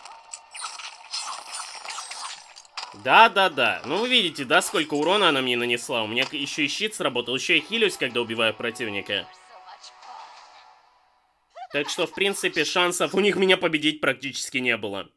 Да-да-да. Ну вы видите, да, сколько урона она мне нанесла. У меня еще и щит сработал. Еще и хилюсь, когда убиваю противника. Так что, в принципе, шансов у них меня победить практически не было.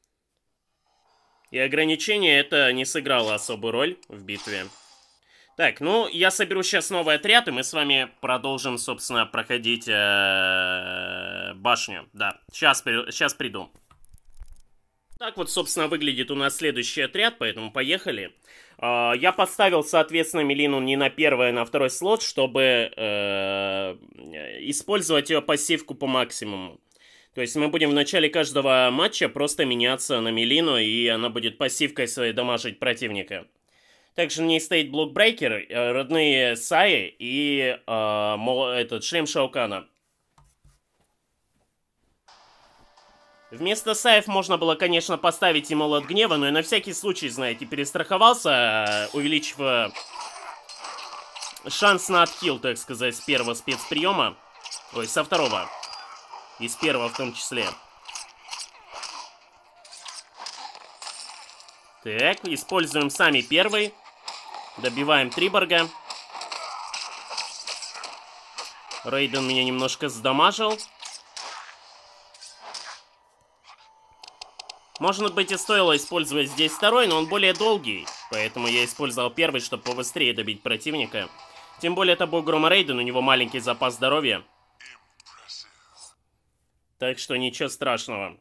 И ограничение это не сыграло особую роль в битве. Так, ну, я соберу сейчас новый отряд, и мы с вами продолжим, собственно, проходить э-э, башню. Да, сейчас, сейчас приду. Так вот, собственно, выглядит у нас следующий отряд, поэтому поехали. Э-э, я поставил, соответственно, Мелину не на первый, а на второй слот, чтобы э-э, использовать ее пассивку по максимуму. То есть мы будем в начале каждого матча просто меняться на Мелину, и она будет пассивкой своей дамажить противника. Также в ней стоит блокбрейкер, родные Саи и э, этот шлем Шаукана. Вместо Саев можно было, конечно, поставить и молот гнева, но я на всякий случай, знаете, перестраховался, увеличив э, шанс на отхил, так сказать, с первого спецприема. Ой, со второго. И с первого в том числе. Так, используем сами первый. Добиваем Триборга. Рейден меня немножко сдамажил. Может быть, и стоило использовать здесь второй, но он более долгий. Поэтому я использовал первый, чтобы побыстрее добить противника. Тем более, это бог Грома Рейден, у него маленький запас здоровья. Так что ничего страшного.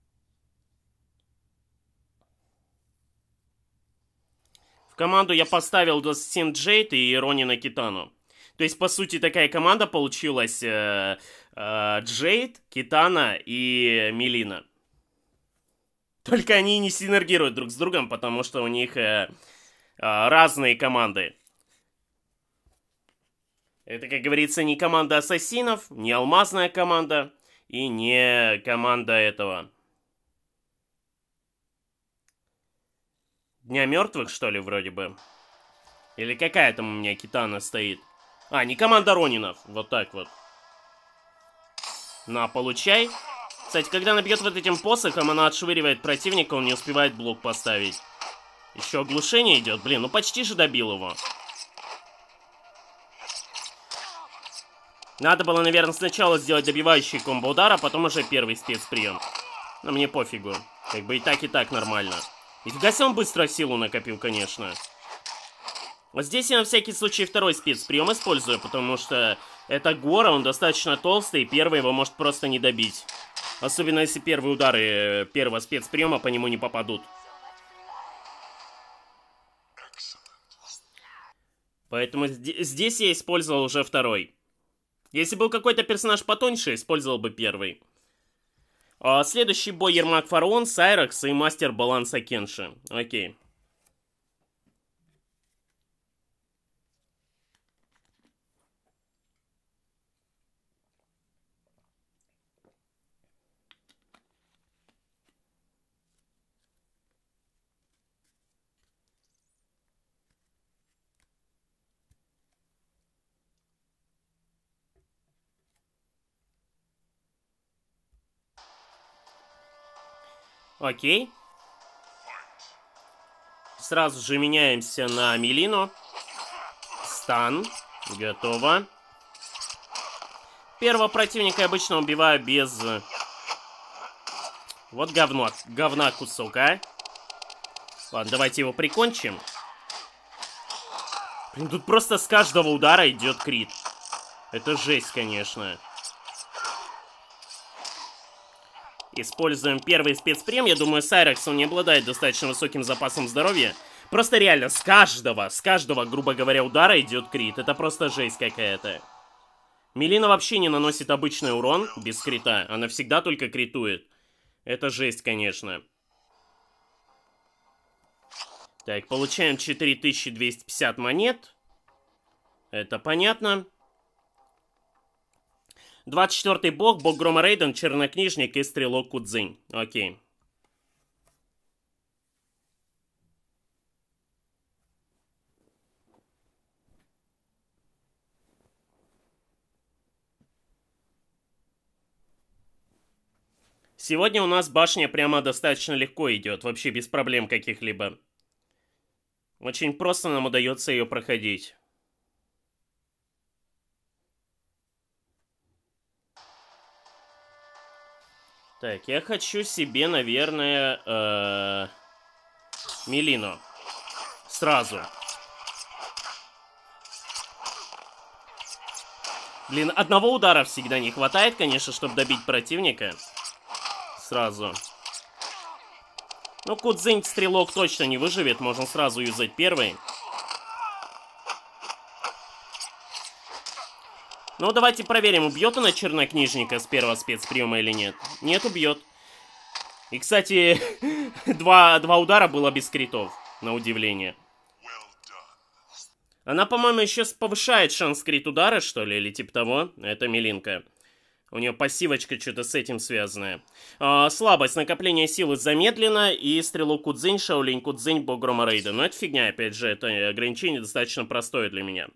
В команду я поставил Дастин Джейд и Ронина Китану. То есть, по сути, такая команда получилась. Э, э, Джейд, Китана и Мелина. Только они не синергируют друг с другом, потому что у них э, э, разные команды. Это, как говорится, не команда ассасинов, не алмазная команда и не команда этого... Дня мертвых, что ли, вроде бы? Или какая там у меня Китана стоит? А, не команда Ронинов. Вот так вот. На, получай. Кстати, когда она бьет вот этим посохом, она отшвыривает противника, он не успевает блок поставить. Еще оглушение идет. Блин, ну почти же добил его. Надо было, наверное, сначала сделать добивающий комбо-удар, а потом уже первый спецприем. Но мне пофигу. Как бы и так, и так нормально. Нифига себе он быстро силу накопил, конечно. Вот здесь я на всякий случай второй спецприем использую, потому что это Гора, он достаточно толстый, и первый его может просто не добить. Особенно если первые удары первого спецприема по нему не попадут. Поэтому здесь я использовал уже второй. Если был какой-то персонаж потоньше, использовал бы первый. А следующий бой Ермак Фараон, Сайракс и Мастер Баланса Кенши. Окей. Окей. Сразу же меняемся на Мелину. Стан. Готово. Первого противника я обычно убиваю без... Вот говно. Говна кусок, а. Ладно, давайте его прикончим. Блин, тут просто с каждого удара идет крит. Это жесть, конечно. Используем первый спецприем. Я думаю, Сайракс, он не обладает достаточно высоким запасом здоровья. Просто реально, с каждого, с каждого, грубо говоря, удара идет крит. Это просто жесть какая-то. Мелина вообще не наносит обычный урон без крита. Она всегда только критует. Это жесть, конечно. Так, получаем четыре тысячи двести пятьдесят монет. Это понятно. двадцать четвёртый бог, бог Грома Рейден, чернокнижник и стрелок Кудзинь. Окей. Сегодня у нас башня прямо достаточно легко идет, вообще без проблем каких-либо. Очень просто нам удается ее проходить. Так, я хочу себе, наверное, э-э, Мелину. Сразу. Блин, одного удара всегда не хватает, конечно, чтобы добить противника. Сразу. Ну, Кудзинь стрелок точно не выживет, можно сразу юзать первый. Ну, давайте проверим, убьет она чернокнижника с первого спецприема или нет. Нет, убьет. И, кстати, два, два удара было без критов, на удивление. Она, по-моему, еще повышает шанс крит удара, что ли, или типа того. Это Мелинка. У нее пассивочка что-то с этим связанная. А, слабость, накопление силы замедлено. И стрелок Кудзинь, Шаолинь Кудзинь, бог Грома Рейда. Но это фигня, опять же, это ограничение достаточно простое для меня.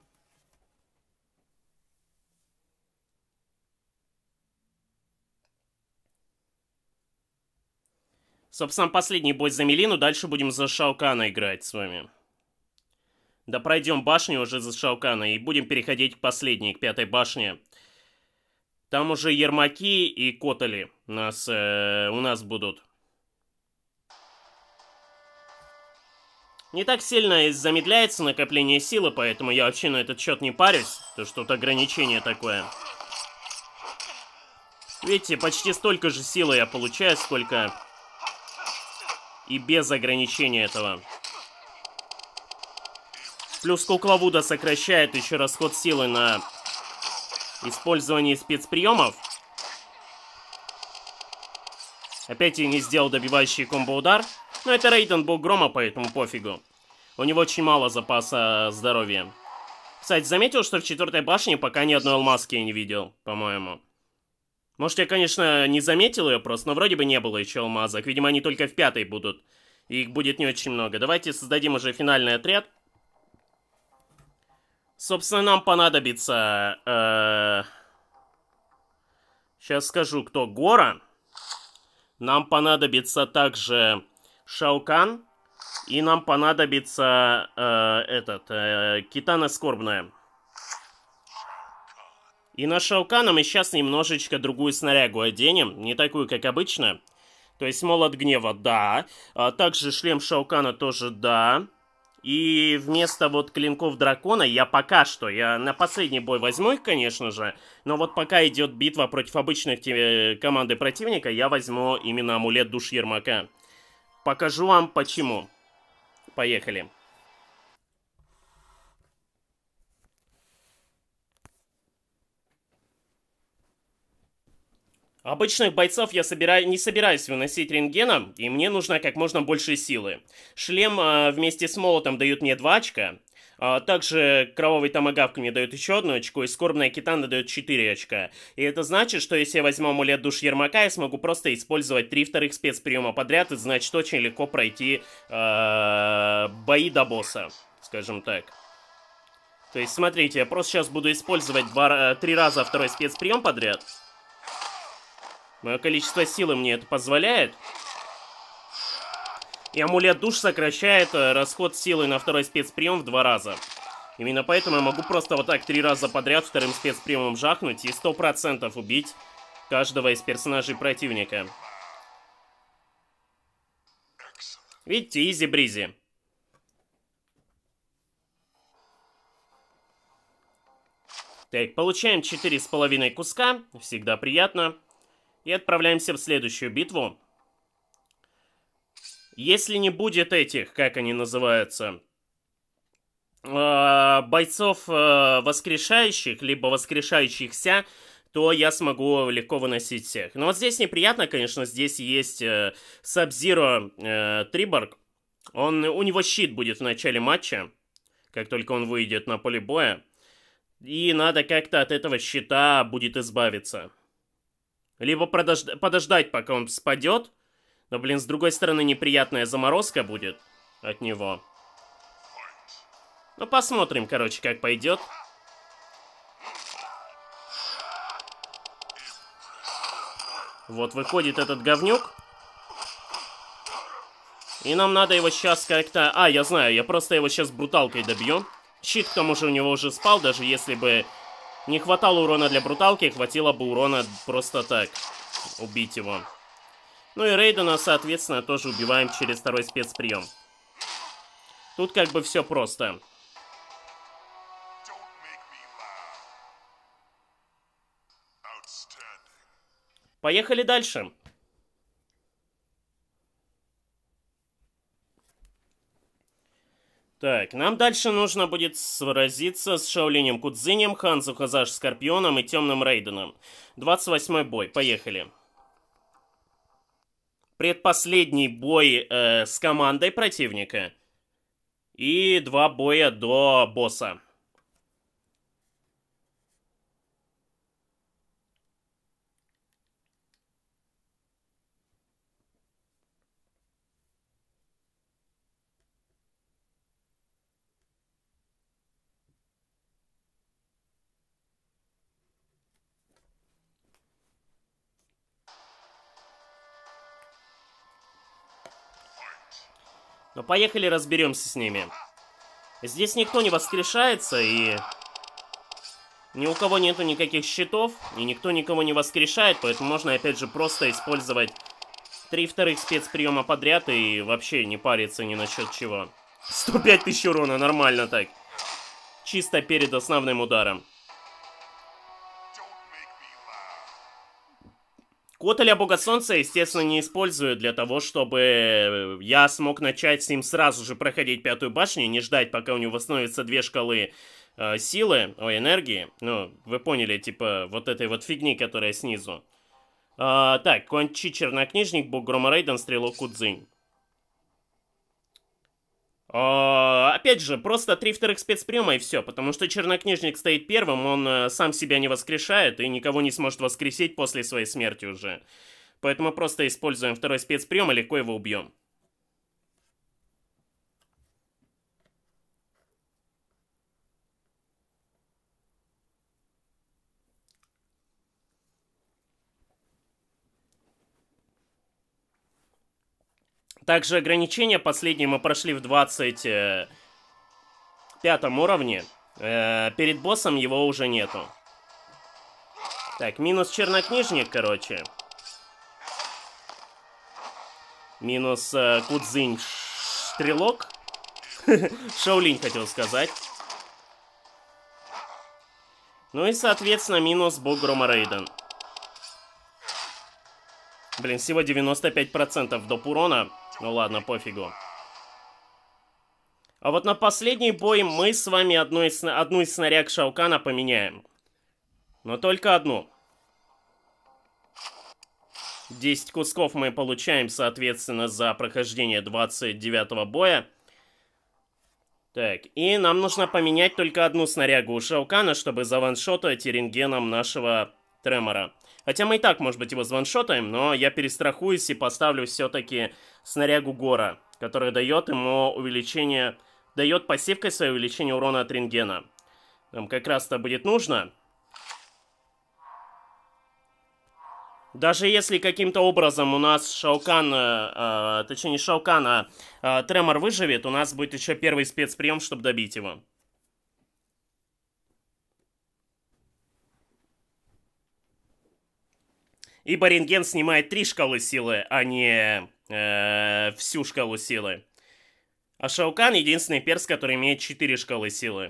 Собственно, последний бой за Мелину. Дальше будем за Шаокана играть с вами. Да пройдем башню уже за Шаокана. И будем переходить к последней, к пятой башне. Там уже Ермаки и Котали нас, э, у нас будут. Не так сильно замедляется накопление силы, поэтому я вообще на этот счет не парюсь. То что тут ограничение такое. Видите, почти столько же силы я получаю, сколько и без ограничения этого. Плюс Кукла Вуда сокращает еще расход силы на использование спецприемов. Опять я не сделал добивающий комбо-удар. Но это Рейден, бог Грома, поэтому пофигу. У него очень мало запаса здоровья. Кстати, заметил, что в четвертой башне пока ни одной алмазки я не видел, по-моему. Может, я, конечно, не заметил ее просто, но вроде бы не было еще алмазок. Видимо, они только в пятой будут. И их будет не очень много. Давайте создадим уже финальный отряд. Собственно, нам понадобится... Э... Сейчас скажу, кто. Гора. Нам понадобится также Шаокан. И нам понадобится э, этот... Э, Китана Скорбная. И на Шаокана мы сейчас немножечко другую снарягу оденем. Не такую, как обычно. То есть молот гнева, да. А также шлем Шаокана тоже, да. И вместо вот клинков дракона я пока что, я на последний бой возьму их, конечно же, но вот пока идет битва против обычных команды противника, я возьму именно амулет душ Ермака. Покажу вам почему. Поехали. Обычных бойцов я собираю, не собираюсь выносить рентгеном, и мне нужно как можно больше силы. Шлем а, вместе с молотом дают мне два очка. А, также кровавый томагавк мне дает еще одно очко, и скорбная китана дает четыре очка. И это значит, что если я возьму амулет душ Ермака, я смогу просто использовать три вторых спецприема подряд, и значит очень легко пройти а, бои до босса, скажем так. То есть смотрите, я просто сейчас буду использовать два, три раза второй спецприем подряд. Мое количество силы мне это позволяет. И амулет душ сокращает расход силы на второй спецприем в два раза. Именно поэтому я могу просто вот так три раза подряд вторым спецприемом жахнуть и сто процентов убить каждого из персонажей противника. Видите, изи-бризи. Так, получаем четыре с половиной куска. Всегда приятно. И отправляемся в следующую битву. Если не будет этих, как они называются, э, бойцов э, воскрешающих, либо воскрешающихся, то я смогу легко выносить всех. Но вот здесь неприятно, конечно, здесь есть э, Саб-Зиро э, Триборг. Он, у него щит будет в начале матча. как только он выйдет на поле боя. И надо как-то от этого щита будет избавиться. Либо подожд... подождать, пока он спадет. Но, блин, с другой стороны, неприятная заморозка будет от него. Ну, посмотрим, короче, как пойдет. Вот выходит этот говнюк. И нам надо его сейчас как-то... А, я знаю, я просто его сейчас бруталкой добью. Щит, к тому же, у него уже спал. Даже если бы не хватало урона для бруталки, хватило бы урона просто так. Убить его. Ну и Рейдена, соответственно, тоже убиваем через второй спецприем. Тут как бы все просто. Поехали дальше. Так, нам дальше нужно будет сразиться с Шаолинем Кудзинем, Ханзо Хазаш Скорпионом и Темным Рейденом. двадцать восьмой бой, поехали. Предпоследний бой э, с командой противника. И два боя до босса. Ну, поехали разберемся с ними. Здесь никто не воскрешается, и ни у кого нету никаких щитов, и никто никого не воскрешает, поэтому можно, опять же, просто использовать три вторых спецприема подряд и вообще не париться ни насчет чего. сто пять тысяч урона, нормально так. Чисто перед основным ударом. Кот а-ля Бога Солнца, естественно, не использую для того, чтобы я смог начать с ним сразу же проходить пятую башню, не ждать, пока у него восстановятся две шкалы э, силы, ой, энергии. Ну, вы поняли, типа, вот этой вот фигни, которая снизу. А, так, Quan Chi, Чернокнижник, Бог Грома Рейден, Стрелок Кудзинь. А, опять же, просто три вторых спецприема и все, потому что Чернокнижник стоит первым, он а, сам себя не воскрешает и никого не сможет воскресить после своей смерти уже. Поэтому просто используем второй спецприем и легко его убьем. Также ограничения последние мы прошли в двадцать пятом уровне. Э, перед боссом его уже нету. Так, минус Чернокнижник, короче. Минус э, Кудзинь Стрелок. Шаолинь хотел сказать. Ну и, соответственно, минус Бог Грома Рейден. Блин, всего девяносто пять процентов доп. Урона. Ну ладно, пофигу. А вот на последний бой мы с вами одну из, одну из снаряг Шао Кана поменяем. Но только одну. десять кусков мы получаем, соответственно, за прохождение двадцать девятого боя. Так, и нам нужно поменять только одну снарягу у Шао Кана, чтобы заваншотать рентгеном нашего Тремора. Хотя мы и так, может быть, его званшотаем, но я перестрахуюсь и поставлю все-таки снарягу Гора, которая дает ему увеличение, дает пассивкой свое увеличение урона от рентгена. Нам как раз-то будет нужно. Даже если каким-то образом у нас Шао Кан, э, э, точнее не Шао Кан, а э, Тремор выживет, у нас будет еще первый спецприем, чтобы добить его. Ибо рентген снимает три шкалы силы, а не э, всю шкалу силы. А Шао Кан единственный перс, который имеет четыре шкалы силы.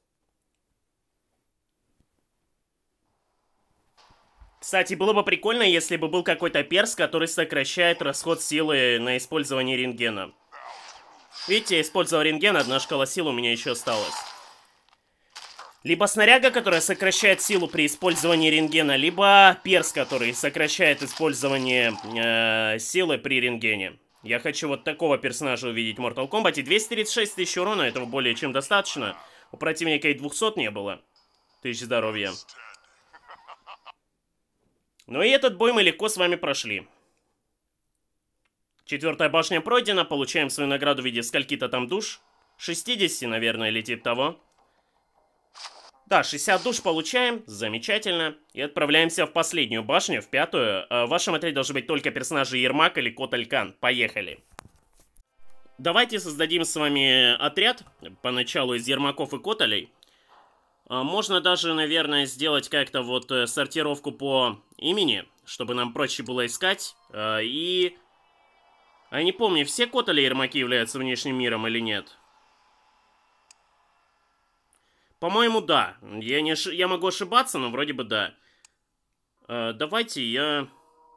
Кстати, было бы прикольно, если бы был какой-то перс, который сокращает расход силы на использование рентгена. Видите, я использовал рентген, одна шкала силы у меня еще осталась. Либо снаряга, которая сокращает силу при использовании рентгена, либо перс, который сокращает использование э, силы при рентгене. Я хочу вот такого персонажа увидеть в Mortal Kombat. двести тридцать шесть тысяч урона, этого более чем достаточно. У противника и двухсот не было. Тысяч здоровья. Ну и этот бой мы легко с вами прошли. Четвертая башня пройдена. Получаем свою награду в виде скольки-то там душ. шестидесяти, наверное, или типа того. Да, шестьдесят душ получаем. Замечательно. И отправляемся в последнюю башню, в пятую. В вашем отряде должны быть только персонажи Ермак или Коталь Кан. Поехали. Давайте создадим с вами отряд. Поначалу из Ермаков и Коталей. Можно даже, наверное, сделать как-то вот сортировку по имени, чтобы нам проще было искать. И... А я не помню, все Котали и Ермаки являются внешним миром или нет? По-моему, да. Я, не ошиб... я могу ошибаться, но вроде бы да. Э, давайте я...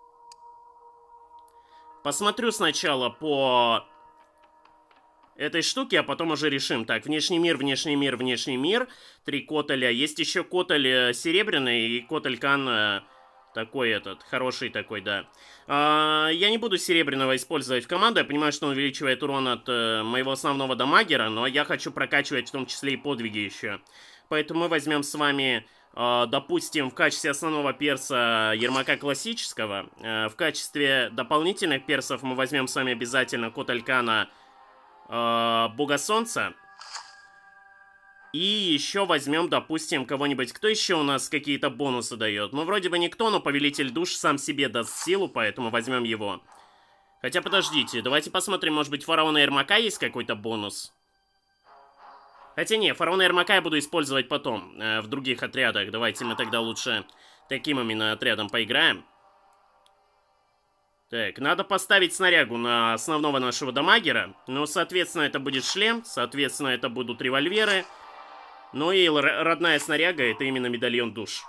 посмотрю сначала по этой штуке, а потом уже решим. Так, внешний мир, внешний мир, внешний мир. Три Коталя. Есть еще Коталь серебряный и Коталь Кан такой этот, хороший такой, да. А, я не буду серебряного использовать в команду. Я понимаю, что он увеличивает урон от э, моего основного дамагера, но я хочу прокачивать в том числе и подвиги еще. Поэтому мы возьмем с вами, э, допустим, в качестве основного перса Ермака классического. Э, в качестве дополнительных персов мы возьмем с вами обязательно Коталь Кана, э, Бога Солнца. И еще возьмем, допустим, кого-нибудь, кто еще у нас какие-то бонусы дает. Ну, вроде бы никто, но Повелитель Душ сам себе даст силу, поэтому возьмем его. Хотя, подождите, давайте посмотрим, может быть, Фараона Ермака есть какой-то бонус? Хотя не, Фараона Ермака я буду использовать потом, э, в других отрядах. Давайте мы тогда лучше таким именно отрядом поиграем. Так, надо поставить снарягу на основного нашего дамагера. Ну, соответственно, это будет шлем, соответственно, это будут револьверы. Ну и родная снаряга — это именно медальон душ.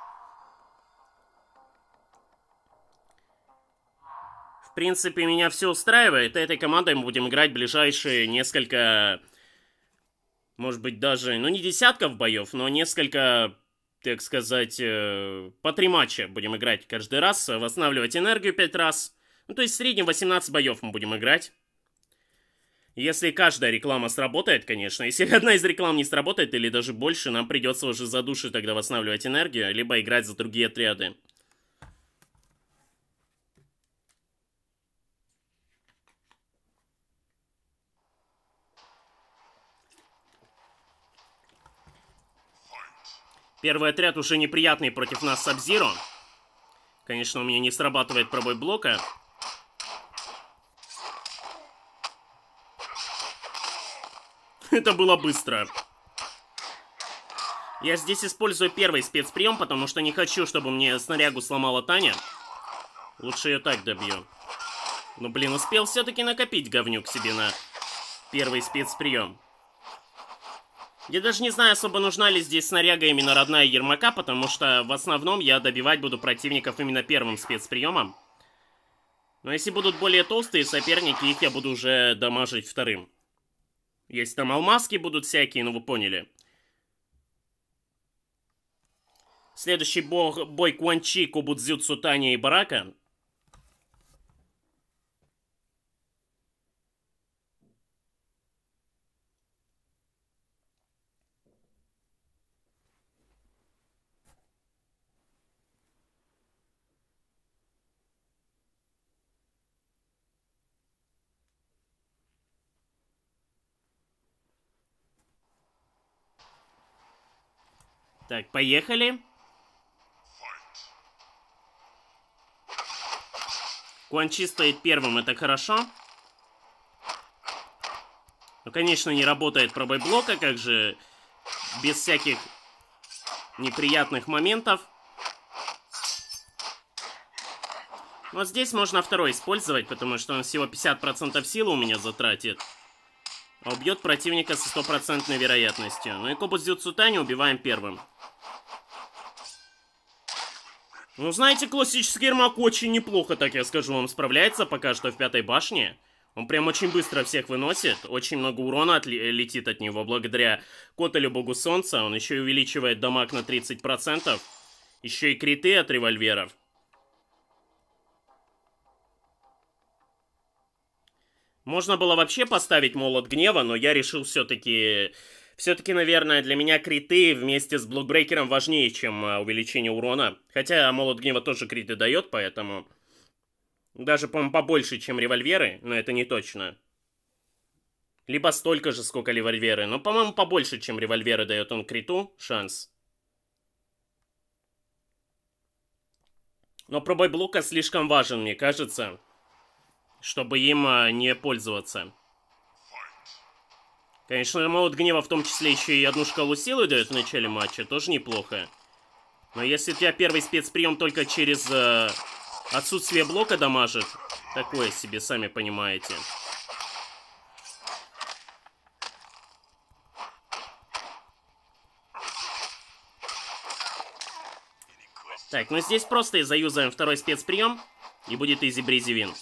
В принципе, меня все устраивает. Этой командой мы будем играть ближайшие несколько... Может быть, даже... Ну, не десятков боев, но несколько, так сказать, э, по три матча будем играть каждый раз. Восстанавливать энергию пять раз. Ну, то есть в среднем восемнадцать боев мы будем играть. Если каждая реклама сработает, конечно. Если одна из реклам не сработает или даже больше, нам придется уже за души тогда восстанавливать энергию, либо играть за другие отряды. Первый отряд уже неприятный против нас Саб-Зиро. Конечно, у меня не срабатывает пробой блока. Это было быстро. Я здесь использую первый спецприем, потому что не хочу, чтобы мне снарягу сломала Таня. Лучше ее так добью. Ну, блин, успел все-таки накопить говнюк себе на первый спецприем. Я даже не знаю, особо нужна ли здесь снаряга именно родная Ермака, потому что в основном я добивать буду противников именно первым спецприемом. Но если будут более толстые соперники, их я буду уже дамажить вторым. Если там алмазки будут всякие, ну вы поняли. Следующий бой, бой Quan Chi, Кобудзюцу, Таня и Барака. Так, поехали. Quan Chi стоит первым, это хорошо. Ну, конечно, не работает пробой блока, как же без всяких неприятных моментов. Вот здесь можно второй использовать, потому что он всего пятьдесят процентов силы у меня затратит. А убьет противника со стопроцентной вероятностью. Ну и Кобудзюцу Таню убиваем первым. Ну, знаете, классический Ермак очень неплохо, так я скажу вам, справляется пока что в пятой башне. Он прям очень быстро всех выносит. Очень много урона от летит от него благодаря Коталю Богу Солнца. Он еще и увеличивает дамаг на тридцать процентов. Еще и криты от револьверов. Можно было вообще поставить молот гнева, но я решил все-таки... Все-таки, наверное, для меня криты вместе с блокбрейкером важнее, чем а, увеличение урона. Хотя молот гнева тоже криты дает, поэтому... Даже, по-моему, побольше, чем револьверы, но это не точно. Либо столько же, сколько револьверы. Но, по-моему, побольше, чем револьверы дает он криту шанс. Но пробой блока слишком важен, мне кажется, чтобы им а, не пользоваться. Конечно, молот гнева в том числе еще и одну шкалу силы дает в начале матча, тоже неплохо. Но если у тебя первый спецприем только через э, отсутствие блока дамажит, такое себе, сами понимаете. Так, ну здесь просто и заюзаем второй спецприем, и будет изи-бризи вин.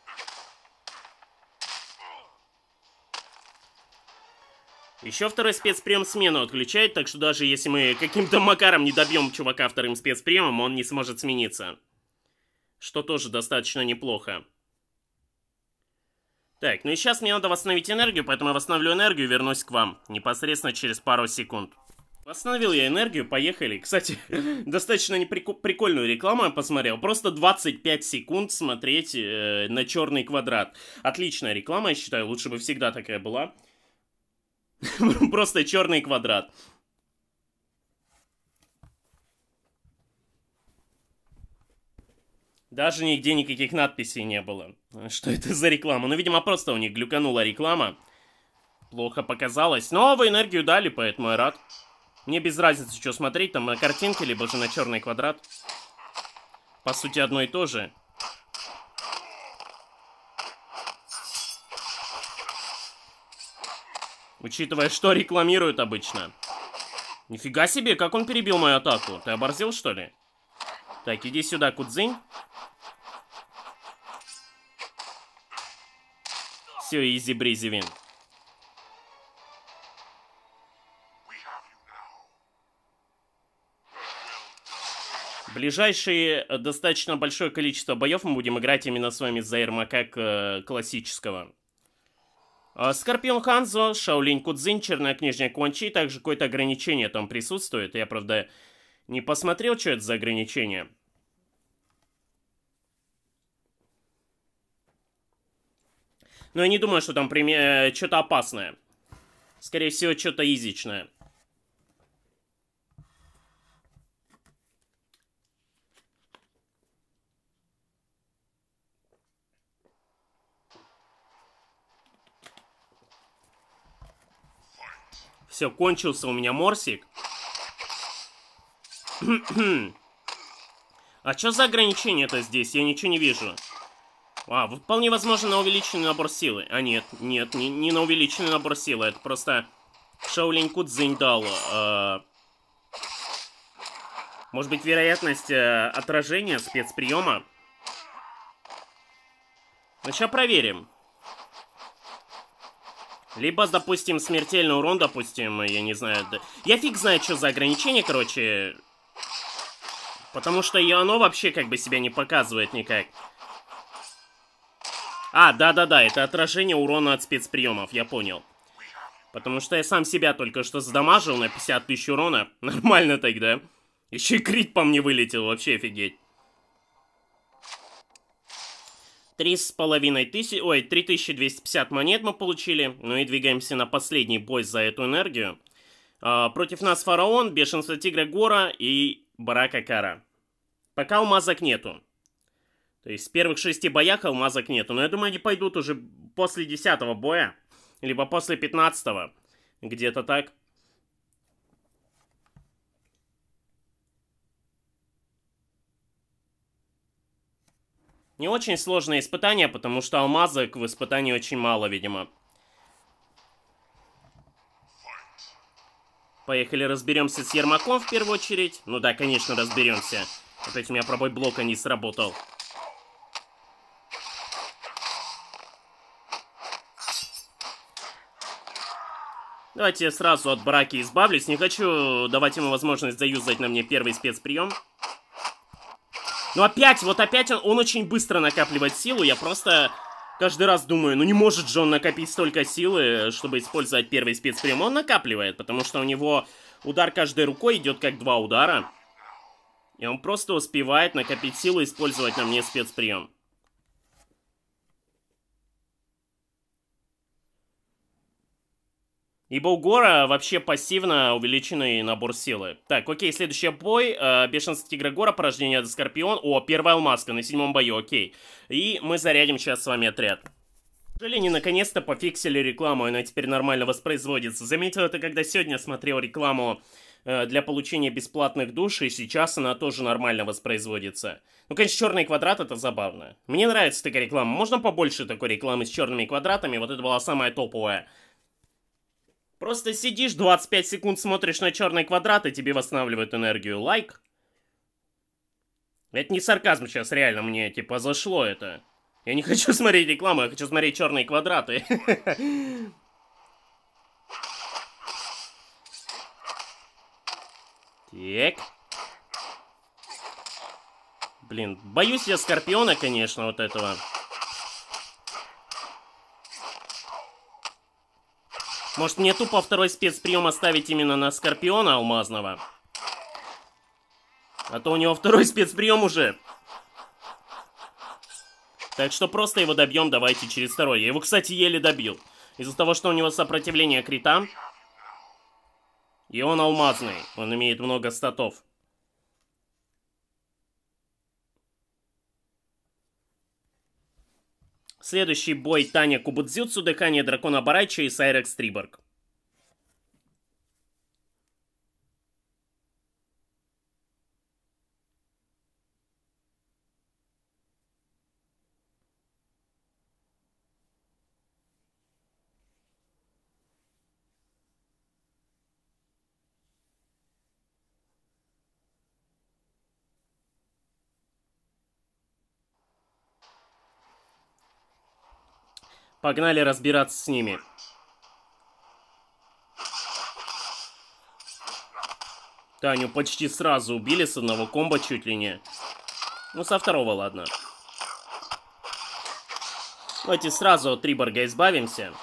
Еще второй спецприем смену отключает, так что даже если мы каким-то макаром не добьем чувака вторым спецприемом, он не сможет смениться. Что тоже достаточно неплохо. Так, ну и сейчас мне надо восстановить энергию, поэтому я восстановлю энергию и вернусь к вам. Непосредственно через пару секунд. Восстановил я энергию, поехали. Кстати, достаточно прикольную рекламу я посмотрел. Просто двадцать пять секунд смотреть э, на черный квадрат. Отличная реклама, я считаю, лучше бы всегда такая была. Просто черный квадрат. Даже нигде никаких надписей не было. Что это за реклама? Ну, видимо, просто у них глюканула реклама. Плохо показалось. Но новую энергию дали, поэтому я рад. Мне без разницы, что смотреть, там на картинке, либо же на черный квадрат. По сути, одно и то же. Учитывая, что рекламируют обычно. Нифига себе, как он перебил мою атаку. Ты оборзел, что ли? Так, иди сюда, Кудзинь. Все, изи-бризи вин. Ближайшие достаточно большое количество боев мы будем играть именно с вами за Эрмака э, классического. Скорпион Ханзо, Шаолинь Кудзинь, Черная княжня Quan Chi, также какое-то ограничение там присутствует. Я, правда, не посмотрел, что это за ограничение. Но я не думаю, что там прим... что-то опасное. Скорее всего, что-то изичное. Все, кончился у меня морсик. А что за ограничение-то здесь? Я ничего не вижу. А, вполне возможно на увеличенный набор силы. А нет, нет, не, не на увеличенный набор силы. Это просто Шаолинь Кудзинь дал. Э, может быть, вероятность э, отражения спецприема? Ну, сейчас проверим. Либо, допустим, смертельный урон, допустим, я не знаю. Да... Я фиг знает, что за ограничение, короче. Потому что и оно вообще как бы себя не показывает никак. А, да-да-да, это отражение урона от спецприемов, я понял. Потому что я сам себя только что задамажил на пятьдесят тысяч урона. Нормально тогда. Еще и крит по мне вылетел, вообще офигеть. Три с половиной тысячи, ой, три тысячи двести пятьдесят монет мы получили. Ну и двигаемся на последний бой за эту энергию. А, против нас Фараон, Бешенство Тигра Гора и Барака Кара. Пока алмазок нету. То есть в первых шести боях алмазок нету. Но я думаю, они пойдут уже после десятого боя. Либо после пятнадцатого. Где-то так. Не очень сложное испытание, потому что алмазок в испытании очень мало, видимо. Поехали, разберемся с Ермаком в первую очередь. Ну да, конечно, разберемся. Опять у меня пробой блока не сработал. Давайте я сразу от Бараки избавлюсь. Не хочу давать ему возможность заюзать на мне первый спецприем. Ну опять, вот опять он, он очень быстро накапливает силу. Я просто Каждый раз думаю, ну не может же он накопить столько силы, чтобы использовать первый спецприем. Он накапливает, потому что у него удар каждой рукой идет как два удара. И он просто успевает накопить силу и использовать на мне спецприем. Ибо у Гора вообще пассивно увеличенный набор силы. Так, окей, следующий бой. Э, Бешенство Тигра Гора, порождение Ада Скорпион. О, первая алмазка на седьмом бою, окей. И мы зарядим сейчас с вами отряд. К сожалению, наконец-то пофиксили рекламу, она теперь нормально воспроизводится. Заметил это, когда сегодня смотрел рекламу э, для получения бесплатных душ, и сейчас она тоже нормально воспроизводится. Ну, конечно, черный квадрат — это забавно. Мне нравится такая реклама. Можно побольше такой рекламы с черными квадратами? Вот это была самая топовая. Просто сидишь двадцать пять секунд, смотришь на черный квадрат, и тебе восстанавливают энергию. Лайк. Это не сарказм сейчас, реально, мне типа зашло это. Я не хочу смотреть рекламу, я хочу смотреть черные квадраты. Так. Блин, боюсь я Скорпиона, конечно, вот этого. Может, мне тупо второй спецприем оставить именно на Скорпиона алмазного? А то у него второй спецприем уже. Так что просто его добьем, давайте, через второй. Я его, кстати, еле добил. Из-за того, что у него сопротивление критам. И он алмазный. Он имеет много статов. Следующий бой: Таня Кубудзюцу, Дыхание Дракона Барайча и Сайрекс Триборг. Погнали разбираться с ними. Таню почти сразу убили с одного комбо чуть ли не. Ну, со второго, ладно. Давайте сразу от Триборга избавимся.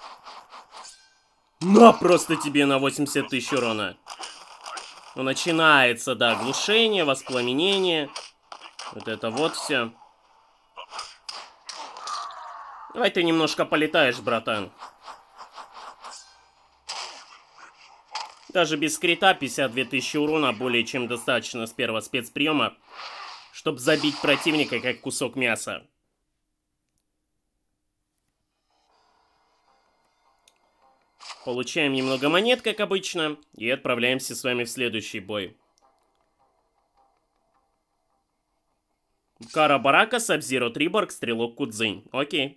На, просто тебе на восемьдесят тысяч урона. Ну, начинается, да, глушение, воспламенение. Вот это вот все. Давай ты немножко полетаешь, братан. Даже без крита пятьдесят две тысячи урона более чем достаточно с первого спецприема, чтобы забить противника как кусок мяса. Получаем немного монет, как обычно, и отправляемся с вами в следующий бой. Кара Барака, Сабзиро Триборг, Стрелок Кудзинь. Окей.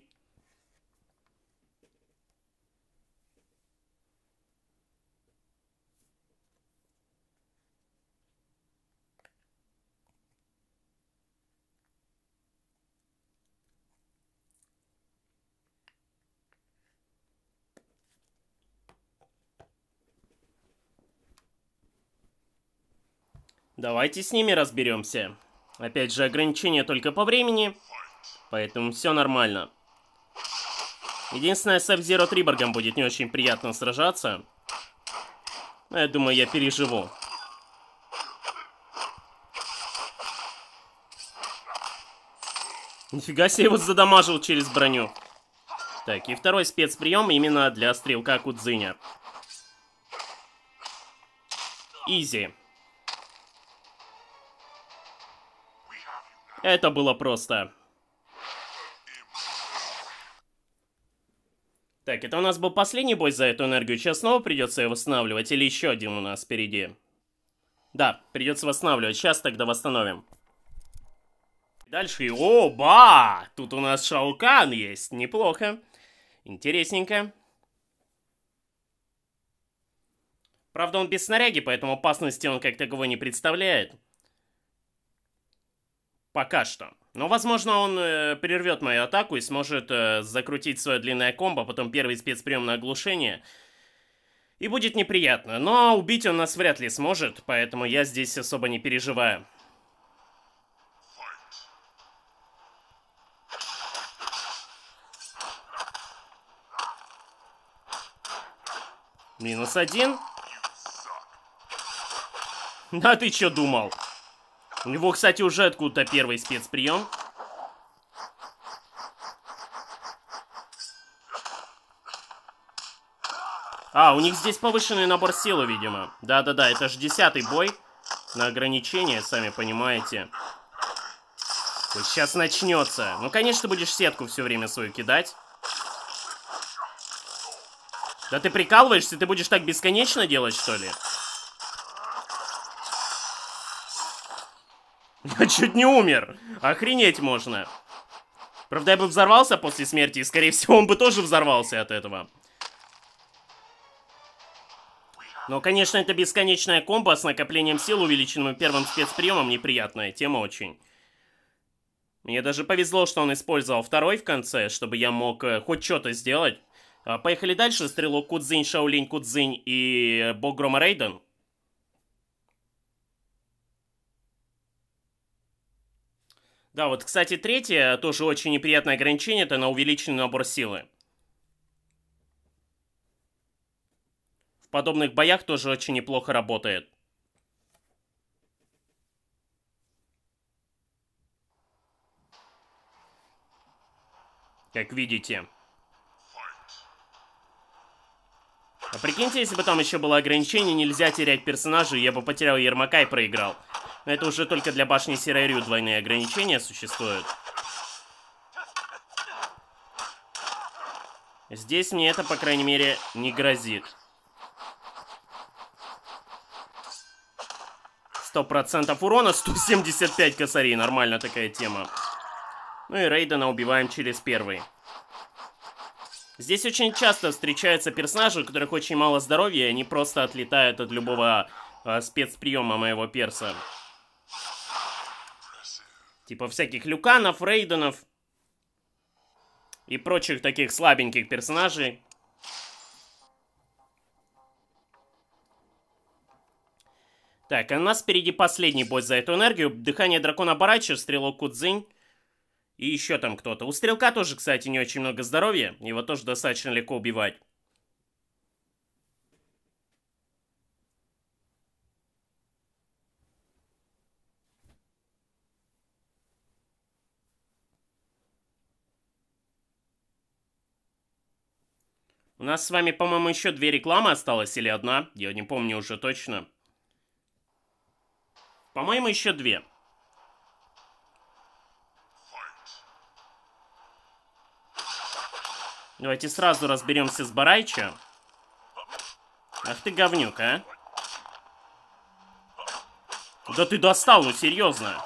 Давайте с ними разберемся. Опять же, ограничение только по времени, поэтому все нормально. Единственное, с Сабзиро Триборгом будет не очень приятно сражаться. Но я думаю, я переживу. Нифига себе, его задамажил через броню. Так, и второй спецприем именно для стрелка Кудзиня. Изи. Это было просто. Так, это у нас был последний бой за эту энергию. Сейчас снова придется ее восстанавливать, или еще один у нас впереди? Да, придется восстанавливать. Сейчас тогда восстановим. Дальше. О, ба! Тут у нас Шаукан есть. Неплохо. Интересненько. Правда, он без снаряги, поэтому опасности он как таковой не представляет. Пока что. Но, возможно, он э, прервет мою атаку и сможет э, закрутить свое длинное комбо, потом первый спецприем на оглушение. И будет неприятно. Но убить он нас вряд ли сможет, поэтому я здесь особо не переживаю. Минус один. А ты чё думал? У него, кстати, уже откуда-то первый спецприем. А, у них здесь повышенный набор силы, видимо. Да-да-да, это же десятый бой на ограничение, сами понимаете. Сейчас начнется. Ну, конечно, ты будешь сетку все время свою кидать. Да ты прикалываешься? Ты будешь так бесконечно делать, что ли? Я чуть не умер. Охренеть можно. Правда, я бы взорвался после смерти, и, скорее всего, он бы тоже взорвался от этого. Но, конечно, это бесконечная комбо с накоплением сил, увеличенным первым спецприемом, неприятная тема очень. Мне даже повезло, что он использовал второй в конце, чтобы я мог э, хоть что-то сделать. А, поехали дальше. Стрелок Кудзинь, Шаолинь Кудзинь и Бог Грома Рейден. Да, вот, кстати, третье, тоже очень неприятное ограничение, это на увеличенный набор силы. В подобных боях тоже очень неплохо работает. Как видите. А прикиньте, если бы там еще было ограничение, нельзя терять персонажей, я бы потерял Ермака и проиграл. Но это уже только для башни Сирайрю двойные ограничения существуют. Здесь мне это, по крайней мере, не грозит. сто процентов урона, сто семьдесят пять косарей, нормально такая тема. Ну и Рейдена убиваем через первый. Здесь очень часто встречаются персонажи, у которых очень мало здоровья, и они просто отлетают от любого э, спецприема моего перса. Типа всяких люканов, рейденов и прочих таких слабеньких персонажей. Так, а у нас впереди последний бой за эту энергию. Дыхание дракона Барача, стрелок Кудзинь. И еще там кто-то. У стрелка тоже, кстати, не очень много здоровья. Его тоже достаточно легко убивать. У нас с вами, по-моему, еще две рекламы осталось, или одна. Я не помню уже точно. По-моему, еще две. Давайте сразу разберемся с Барайчо. Ах ты говнюк, а. Да ты достал, ну серьезно.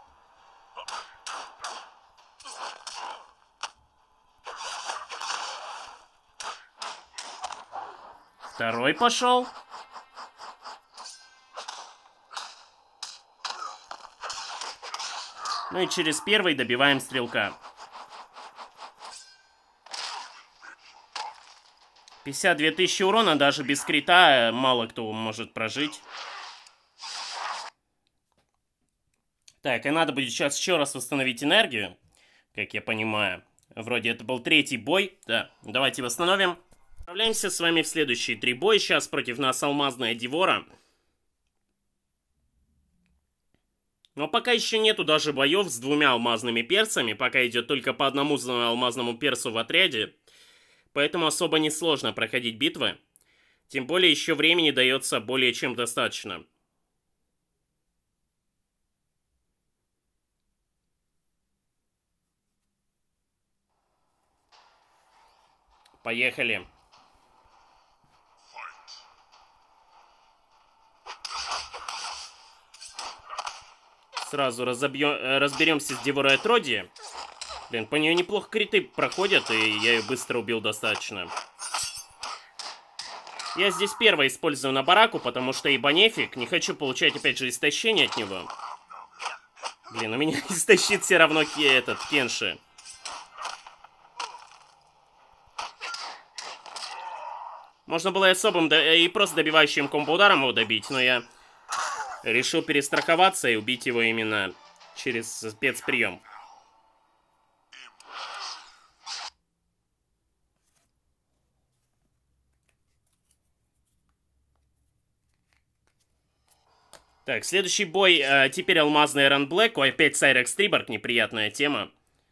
Второй пошел. Ну и через первый добиваем стрелка. пятьдесят две тысячи урона, даже без крита мало кто может прожить. Так, и надо будет сейчас еще раз восстановить энергию, как я понимаю. Вроде это был третий бой. Да, давайте восстановим. Отправляемся с вами в следующие три боя. Сейчас против нас алмазная Дивора. Но пока еще нету даже боев с двумя алмазными персами. Пока идет только по одному алмазному персу в отряде. Поэтому особо несложно проходить битвы. Тем более еще времени дается более чем достаточно. Поехали. Сразу разобьем, разберемся с Диворой Атроди. Блин, по нее неплохо криты проходят, и я ее быстро убил достаточно. Я здесь первый использую на бараку, потому что ибо нефиг. Не хочу получать, опять же, истощение от него. Блин, у меня истощит все равно этот, Кенши. Можно было и особым, и просто добивающим комбо-ударом его добить, но я решил перестраховаться и убить его именно через спецприем. Так, следующий бой. Э, теперь алмазный Эрон Блэк. Ой, опять Сайрекс Триборг. Неприятная тема.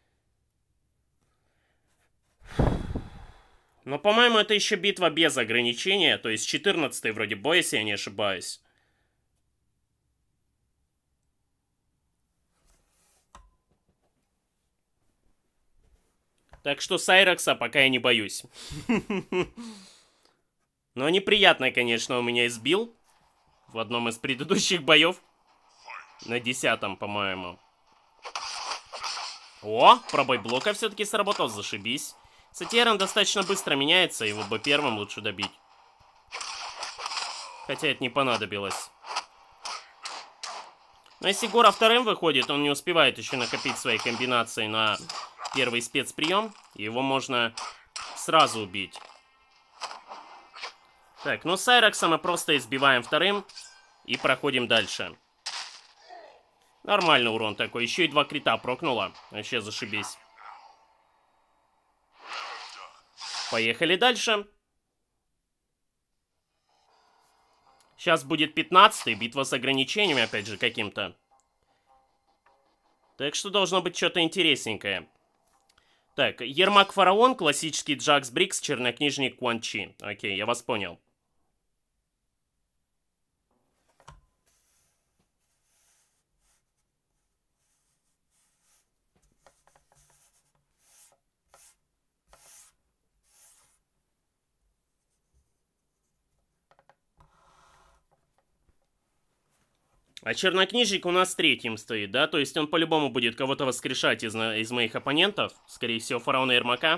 Но, по-моему, это еще битва без ограничения. То есть четырнадцатый вроде бой, если я не ошибаюсь. Так что Сайрекса пока я не боюсь. Но неприятно, конечно, у меня избил. В одном из предыдущих боев. На десятом, по-моему. О, пробой блока все-таки сработал, зашибись. Кстати, Эрон достаточно быстро меняется, его бы первым лучше добить. Хотя это не понадобилось. Но если Гора вторым выходит, он не успевает еще накопить свои комбинации на первый спецприем. Его можно сразу убить. Так, ну Сайрекса мы просто избиваем вторым и проходим дальше. Нормальный урон такой. Еще и два крита прокнуло. Вообще зашибись. Поехали дальше. Сейчас будет пятнадцатый. Битва с ограничениями, опять же, каким-то. Так что должно быть что-то интересненькое. Так, Ермак Фараон, классический Джакс Брикс, чернокнижник Quan Chi. Окей, я вас понял. А чернокнижник у нас третьим стоит, да? То есть он по-любому будет кого-то воскрешать из, из моих оппонентов. Скорее всего, Фараона Ермака.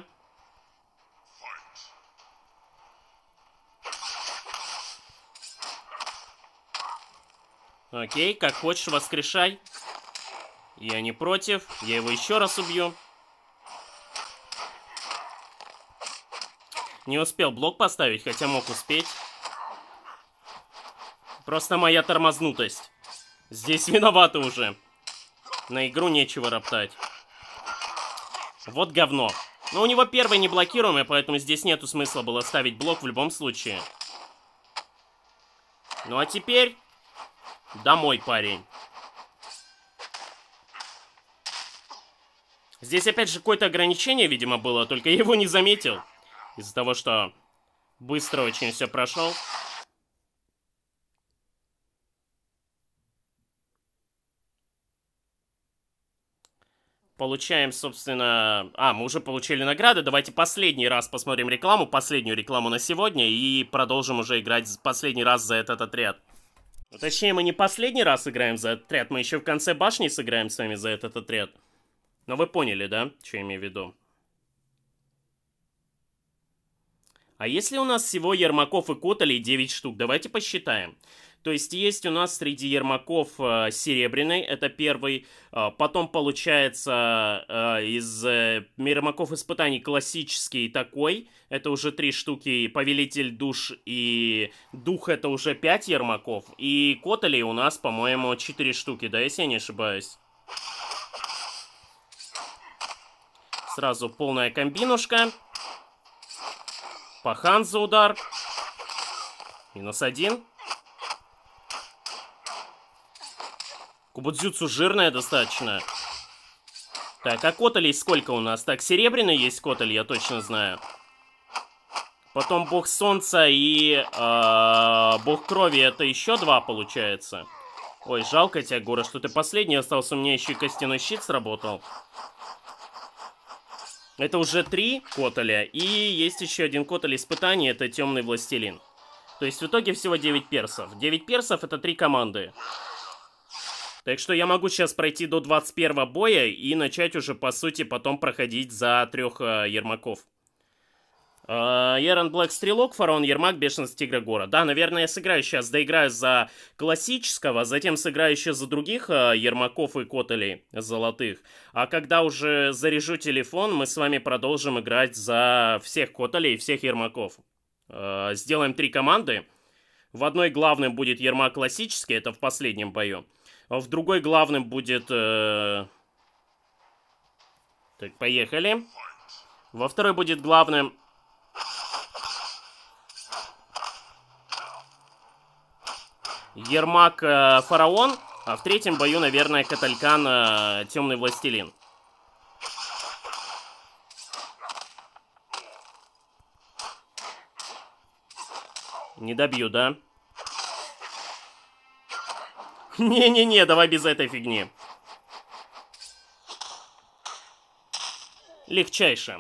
Окей, как хочешь, воскрешай. Я не против. Я его еще раз убью. Не успел блок поставить, хотя мог успеть. Просто моя тормознутость. Здесь виноваты уже. На игру нечего роптать. Вот говно. Но у него первый не блокируемый, поэтому здесь нету смысла было ставить блок в любом случае. Ну а теперь... Домой, парень. Здесь опять же какое-то ограничение, видимо, было, только я его не заметил. Из-за того, что быстро очень все прошел. Получаем, собственно... А, мы уже получили награды. Давайте последний раз посмотрим рекламу. Последнюю рекламу на сегодня. И продолжим уже играть последний раз за этот отряд. Ну, точнее, мы не последний раз играем за этот отряд. Мы еще в конце башни сыграем с вами за этот отряд. Но вы поняли, да? Что я имею в виду? А если у нас всего Ермаков и Котелей девять штук? Давайте посчитаем. То есть есть у нас среди Ермаков э, серебряный, это первый. Э, потом получается э, из э, Ермаков испытаний классический такой. Это уже три штуки. Повелитель душ и дух это уже пять Ермаков. И Котелей у нас, по-моему, четыре штуки, да, если я не ошибаюсь. Сразу полная комбинушка. Пахан за удар. Минус один. Кубудзюцу жирная достаточно. Так, а Котелей сколько у нас? Так, серебряный есть Котель, я точно знаю. Потом бог солнца и э, бог крови, это еще два получается. Ой, жалко тебя, Гора, что ты последний остался. У меня еще и костяной щит сработал. Это уже три Котеля. И есть еще один Котель испытаний, это темный властелин. То есть в итоге всего девять персов. девять персов это три команды. Так что я могу сейчас пройти до двадцать первого боя и начать уже, по сути, потом проходить за трех э, Ермаков. Э, Эрон Блэк Стрелок, Фараон Ермак, Бешеность Тигра Гора. Да, наверное, я сыграю сейчас, доиграю за классического, затем сыграю еще за других э, Ермаков и Котелей золотых. А когда уже заряжу телефон, мы с вами продолжим играть за всех Котелей и всех Ермаков. Э, сделаем три команды. В одной главным будет Ермак классический, это в последнем бою. В другой главным будет... Э... Так, поехали. Во второй будет главным... Ермак э, Фараон, а в третьем бою, наверное, Каталькан э, Темный Властелин. Не добью, да? Не-не-не, давай без этой фигни. Легчайше.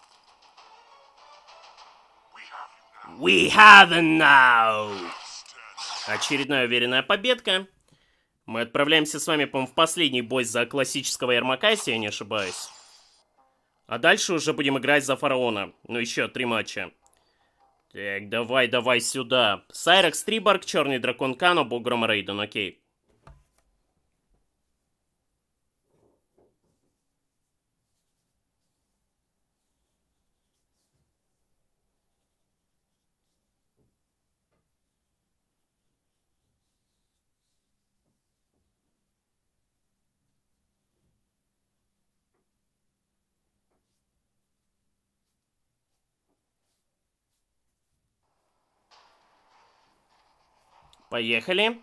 We have it now. Очередная уверенная победка. Мы отправляемся с вами, по-моему, в последний бой за классического Ермака, если я не ошибаюсь. А дальше уже будем играть за Фараона. Ну, еще три матча. Так, давай, давай сюда. Сайрекс Триборг, Черный Дракон Кано, Бог Грома Рейден, окей. Поехали.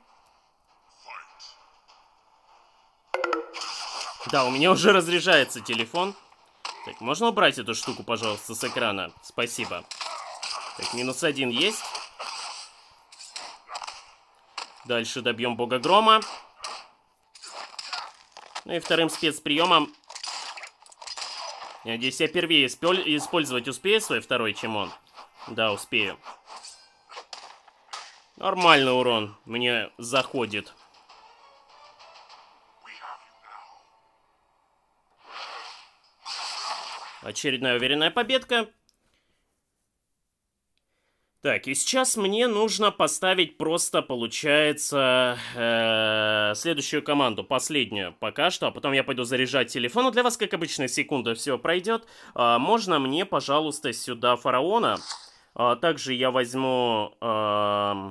Да, у меня уже разряжается телефон. Так, можно убрать эту штуку, пожалуйста, с экрана? Спасибо. Так, минус один есть. Дальше добьем Бога Грома. Ну и вторым спецприемом... Я надеюсь, я первее использовать успею свой второй, чем он. Да, успею. Нормальный урон мне заходит. Очередная уверенная победка. Так, и сейчас мне нужно поставить просто, получается, э, следующую команду, последнюю пока что, а потом я пойду заряжать телефон. Ну, для вас, как обычно, секунда все пройдет. Э, можно мне, пожалуйста, сюда Фараона. Э, также я возьму... Э,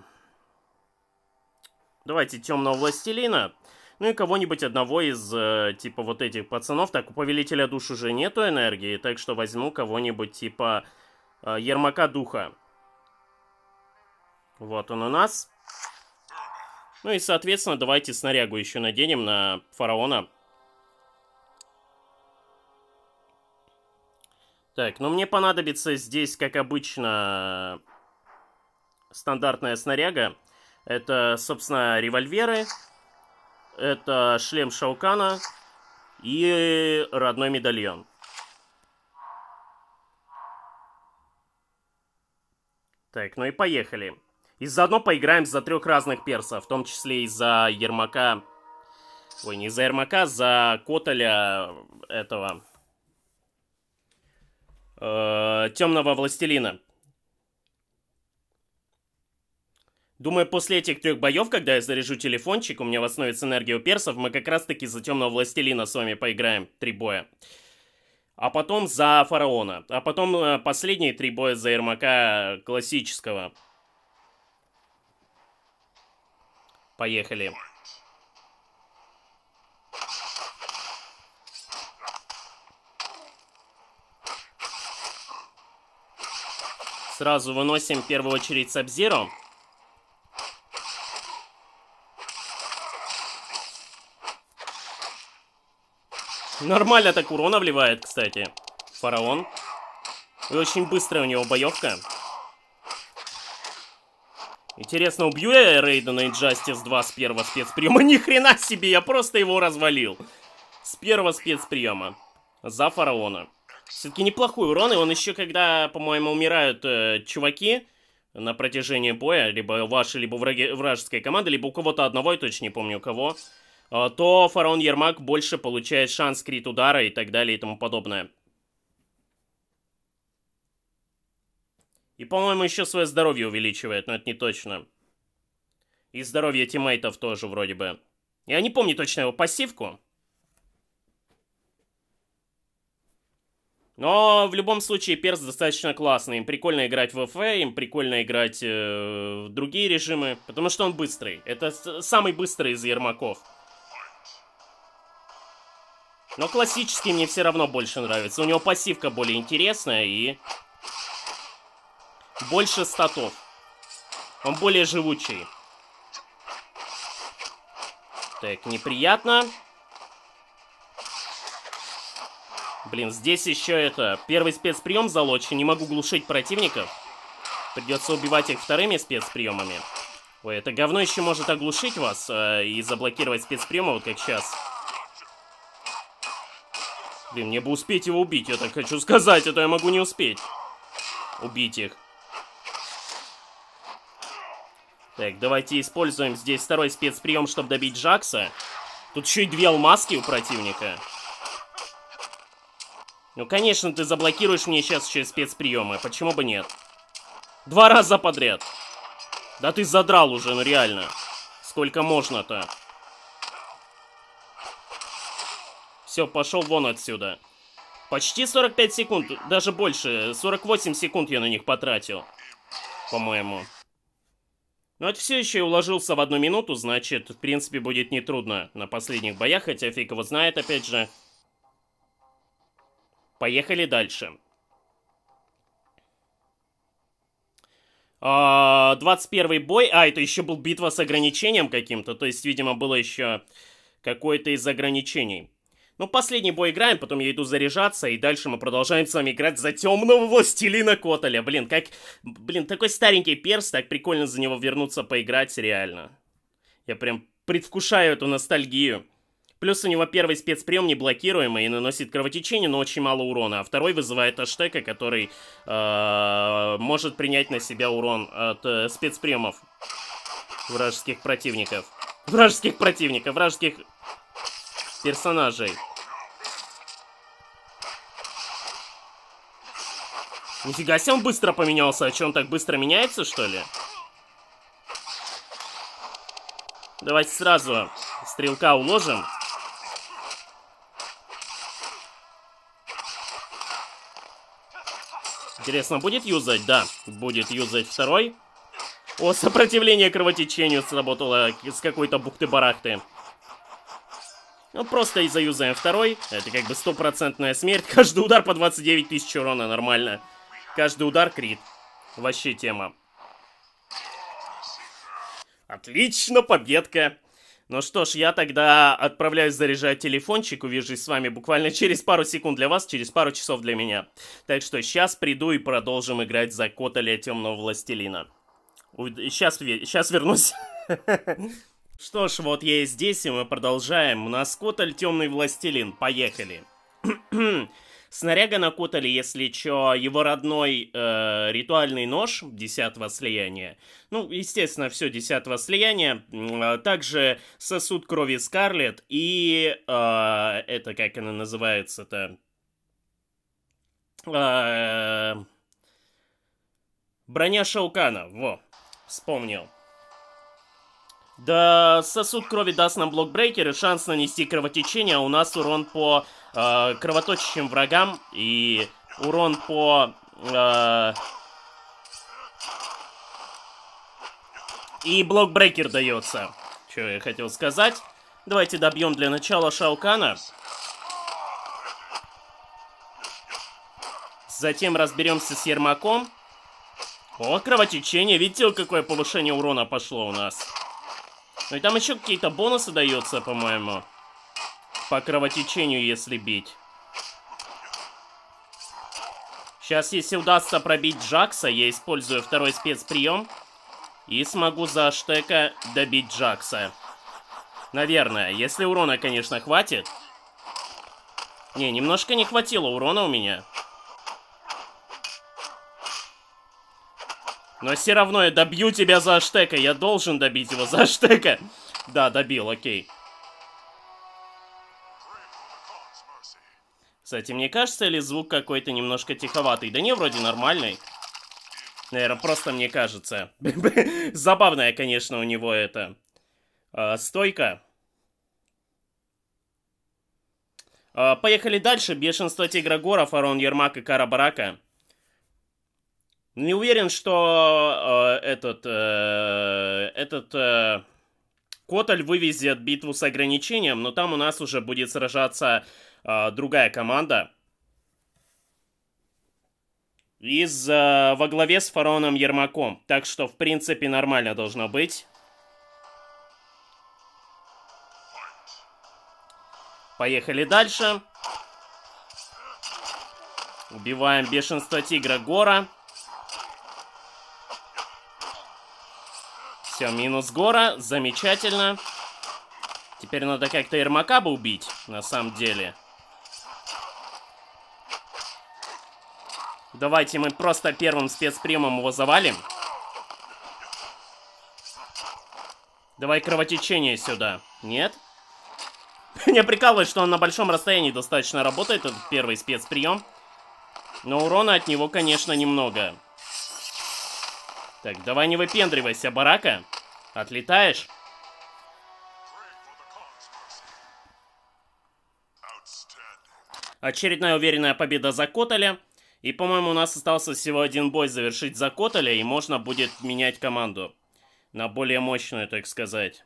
давайте Темного Властелина. Ну и кого-нибудь одного из, э, типа, вот этих пацанов. Так, у Повелителя Душ уже нету энергии, так что возьму кого-нибудь, типа, э, Ермака Духа. Вот он у нас. Ну и, соответственно, давайте снарягу еще наденем на Фараона. Так, ну мне понадобится здесь, как обычно, стандартная снаряга. Это, собственно, револьверы. Это шлем Шаукана и родной медальон. Так, ну и поехали. И заодно поиграем за трех разных персов, в том числе и за Ермака. Ой, не за Ермака, за Котоля этого... Э, Темного Властелина. Думаю, после этих трех боев, когда я заряжу телефончик, у меня восстановится энергия у персов, мы как раз-таки за Темного Властелина с вами поиграем. Три боя. А потом за Фараона. А потом э, последние три боя за Ермака классического. Поехали. Сразу выносим в первую очередь Саб-Зиро. Нормально так урона вливает, кстати, Фараон. И очень быстрая у него боевка. Интересно, убью я Рейдена Injustice два с первого спецприема? Ни хрена себе, я просто его развалил. С первого спецприема. За Фараона. Все-таки неплохой урон, и он еще, когда, по-моему, умирают э, чуваки на протяжении боя, либо ваши, либо враги, вражеская команда, либо у кого-то одного, я точно не помню у кого, э, то Фараон Ермак больше получает шанс крит удара и так далее и тому подобное. И, по-моему, еще свое здоровье увеличивает, но это не точно. И здоровье тиммейтов тоже вроде бы. Я не помню точно его пассивку. Но в любом случае перс достаточно классный. Им прикольно играть в ВФ, им прикольно играть э, в другие режимы. Потому что он быстрый. Это самый быстрый из Ермаков. Но классический мне все равно больше нравится. У него пассивка более интересная и... больше статов. Он более живучий. Так, неприятно. Блин, здесь еще это... Первый спецприем залочен. Не могу глушить противников. Придется убивать их вторыми спецприемами. Ой, это говно еще может оглушить вас э, и заблокировать спецприемы, вот как сейчас. Блин, мне бы успеть его убить, я так хочу сказать, а то я могу не успеть. Убить их. Так, давайте используем здесь второй спецприем, чтобы добить Джакса. Тут еще и две алмазки у противника. Ну, конечно, ты заблокируешь мне сейчас еще спецприемы. Почему бы нет? Два раза подряд. Да ты задрал уже, ну реально. Сколько можно-то? Все, пошел вон отсюда. Почти сорок пять секунд, даже больше. сорок восемь секунд я на них потратил. По-моему. Ну, это все еще и уложился в одну минуту, значит, в принципе, будет нетрудно на последних боях, хотя фиг его знает, опять же. Поехали дальше. двадцать первый бой. А, это еще был битва с ограничением каким-то, то есть, видимо, было еще какое-то из ограничений. Ну, последний бой играем, потом я иду заряжаться, и дальше мы продолжаем с вами играть за темного властелина Котоля. Блин, как... Блин, такой старенький перс, так прикольно за него вернуться поиграть, реально. Я прям предвкушаю эту ностальгию. Плюс у него первый спецприем неблокируемый и наносит кровотечение, но очень мало урона. А второй вызывает Аштека, который э, может принять на себя урон от э, спецприемов вражеских противников. Вражеских противников, вражеских... персонажей. Нифига себе, он быстро поменялся. А что, он так быстро меняется, что ли? Давайте сразу стрелка уложим. Интересно, будет юзать? Да, будет юзать второй. О, сопротивление кровотечению сработало с какой-то бухты-барахты. Ну, просто и заюзаем второй. Это как бы стопроцентная смерть. Каждый удар по двадцать девять тысяч урона, нормально. Каждый удар крит. Вообще тема. Отлично, победка. Ну что ж, я тогда отправляюсь заряжать телефончик. Увижусь с вами буквально через пару секунд для вас, через пару часов для меня. Так что сейчас приду и продолжим играть за Котоля Темного Властелина. Сейчас, сейчас вернусь. Что ж, вот я и здесь, и мы продолжаем. У нас Котоль Темный Властелин. Поехали. Снаряга на Котоле, если чё, его родной э, ритуальный нож десятого слияния. Ну, естественно, все десятого слияния. Э, также сосуд крови Скарлетт и... Э, это как она называется-то? Э, броня Шаукана. Во, вспомнил. Да, сосуд крови даст нам блокбрейкер и шанс нанести кровотечение, а у нас урон по э, кровоточащим врагам и урон по... Э, и блокбрейкер дается. Что я хотел сказать? Давайте добьем для начала Шаукана. Затем разберемся с Ермаком. О, кровотечение. Видите, какое повышение урона пошло у нас? Ну и там еще какие-то бонусы даются, по-моему. По кровотечению, если бить. Сейчас, если удастся пробить Джакса, я использую второй спецприем. И смогу за Аштека добить Джакса. Наверное, если урона, конечно, хватит. Не, немножко не хватило урона у меня. Но все равно я добью тебя за Аштека. Я должен добить его за Аштека. Да, добил, окей. Кстати, мне кажется, или звук какой-то немножко тиховатый? Да не, вроде нормальный. Наверное, просто мне кажется. Забавная, конечно, у него это а, стойка. А, поехали дальше. Бешенство Тигра Гора, Фараон Ермак и Кара Барака. Не уверен, что э, этот, э, этот э, Котоль вывезет битву с ограничением, но там у нас уже будет сражаться э, другая команда. Из, э, во главе с Фараоном Ермаком. Так что, в принципе, нормально должно быть. Поехали дальше. Убиваем бешенство тигра Гора. Все, минус Гора. Замечательно. Теперь надо как-то Ермака бы убить, на самом деле. Давайте мы просто первым спецприемом его завалим. Давай кровотечение сюда. Нет? Меня прикалывает, что он на большом расстоянии достаточно работает, этот первый спецприем. Но урона от него, конечно, немного. Так, давай не выпендривайся, барака. Отлетаешь? Очередная уверенная победа за Котеля. И, по-моему, у нас остался всего один бой завершить за Котеля, и можно будет менять команду. На более мощную, так сказать.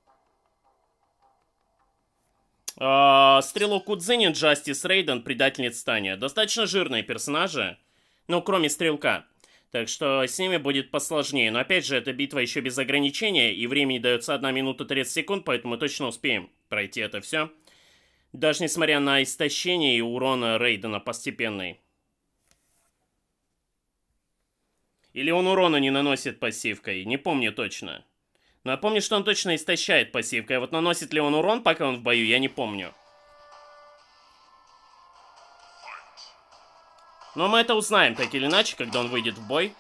А, Стрелок Кудзинин, Джастис Рейден, Предательница Таня. Достаточно жирные персонажи. Ну, кроме Стрелка. Так что с ними будет посложнее. Но опять же, эта битва еще без ограничения. И времени дается одна минута тридцать секунд, поэтому мы точно успеем пройти это все. Даже несмотря на истощение и урон Рейдена постепенный. Или он урона не наносит пассивкой, не помню точно. Но я помню, что он точно истощает пассивкой. А вот наносит ли он урон, пока он в бою, я не помню. Но мы это узнаем, так или иначе, когда он выйдет в бой.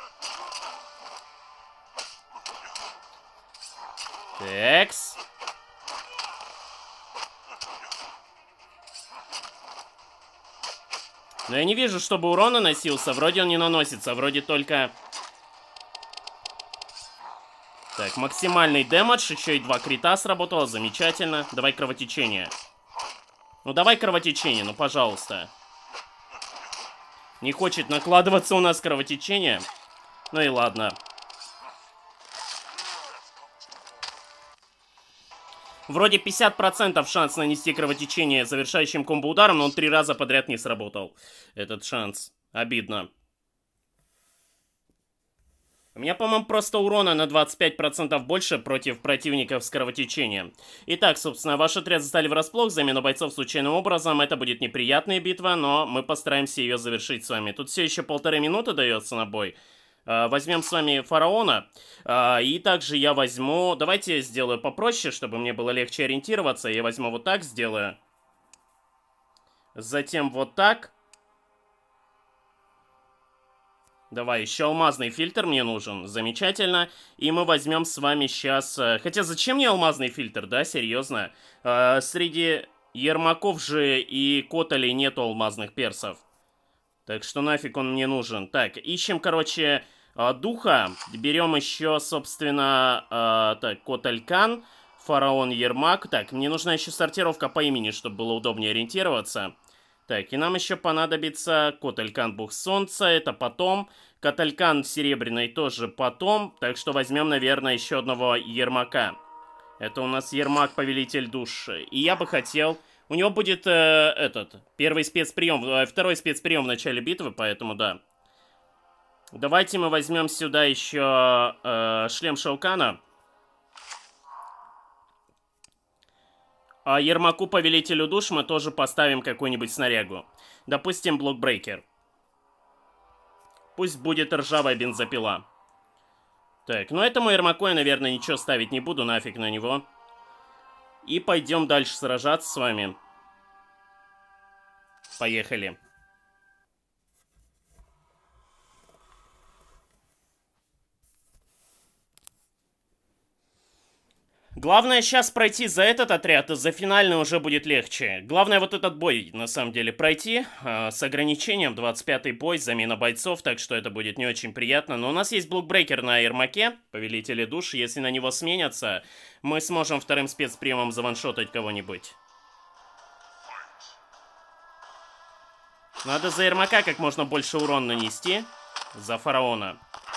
Такс. Но я не вижу, чтобы урон наносился. Вроде он не наносится, вроде только... Так, максимальный дэмэдж, еще и два крита сработало, замечательно. Давай кровотечение. Ну давай кровотечение, ну пожалуйста. Не хочет накладываться у нас кровотечение. Ну и ладно. Вроде пятьдесят процентов шанс нанести кровотечение завершающим комбо-ударом, но он три раза подряд не сработал. Этот шанс. Обидно. У меня, по-моему, просто урона на двадцать пять процентов больше против противников с кровотечением. Итак, собственно, ваш отряд застали врасплох, замена бойцов случайным образом. Это будет неприятная битва, но мы постараемся ее завершить с вами. Тут все еще полторы минуты дается на бой. Возьмем с вами фараона. И также я возьму... Давайте сделаю попроще, чтобы мне было легче ориентироваться. Я возьму вот так, сделаю. Затем вот так. Давай, еще алмазный фильтр мне нужен. Замечательно. И мы возьмем с вами сейчас... Хотя зачем мне алмазный фильтр, да? Серьезно. Среди Ермаков же и Котелей нету алмазных персов. Так что нафиг он мне нужен. Так, ищем, короче, духа. Берем еще, собственно, так, Котелькан, Фараон Ермак. Так, мне нужна еще сортировка по имени, чтобы было удобнее ориентироваться. Так, и нам еще понадобится Котелькан Бог Солнца, это потом. Котелькан Серебряный тоже потом. Так что возьмем, наверное, еще одного Ермака. Это у нас Ермак, Повелитель Душ. И я бы хотел... У него будет э, этот, первый спецприем, э, второй спецприем в начале битвы, поэтому да. Давайте мы возьмем сюда еще э, шлем Шаукана. А Ермаку, Повелителю Душ, мы тоже поставим какую-нибудь снарягу. Допустим, блокбрейкер. Пусть будет ржавая бензопила. Так, ну этому Ермаку я, наверное, ничего ставить не буду, нафиг на него. И пойдем дальше сражаться с вами. Поехали. Главное сейчас пройти за этот отряд, и за финальный уже будет легче. Главное вот этот бой, на самом деле, пройти. Э, с ограничением, двадцать пятый бой, замена бойцов, так что это будет не очень приятно. Но у нас есть блокбрейкер на Ермаке, Повелители Душ. Если на него сменятся, мы сможем вторым спецприемом заваншотать кого-нибудь. Надо за Ермака как можно больше урона нанести. За Фараона.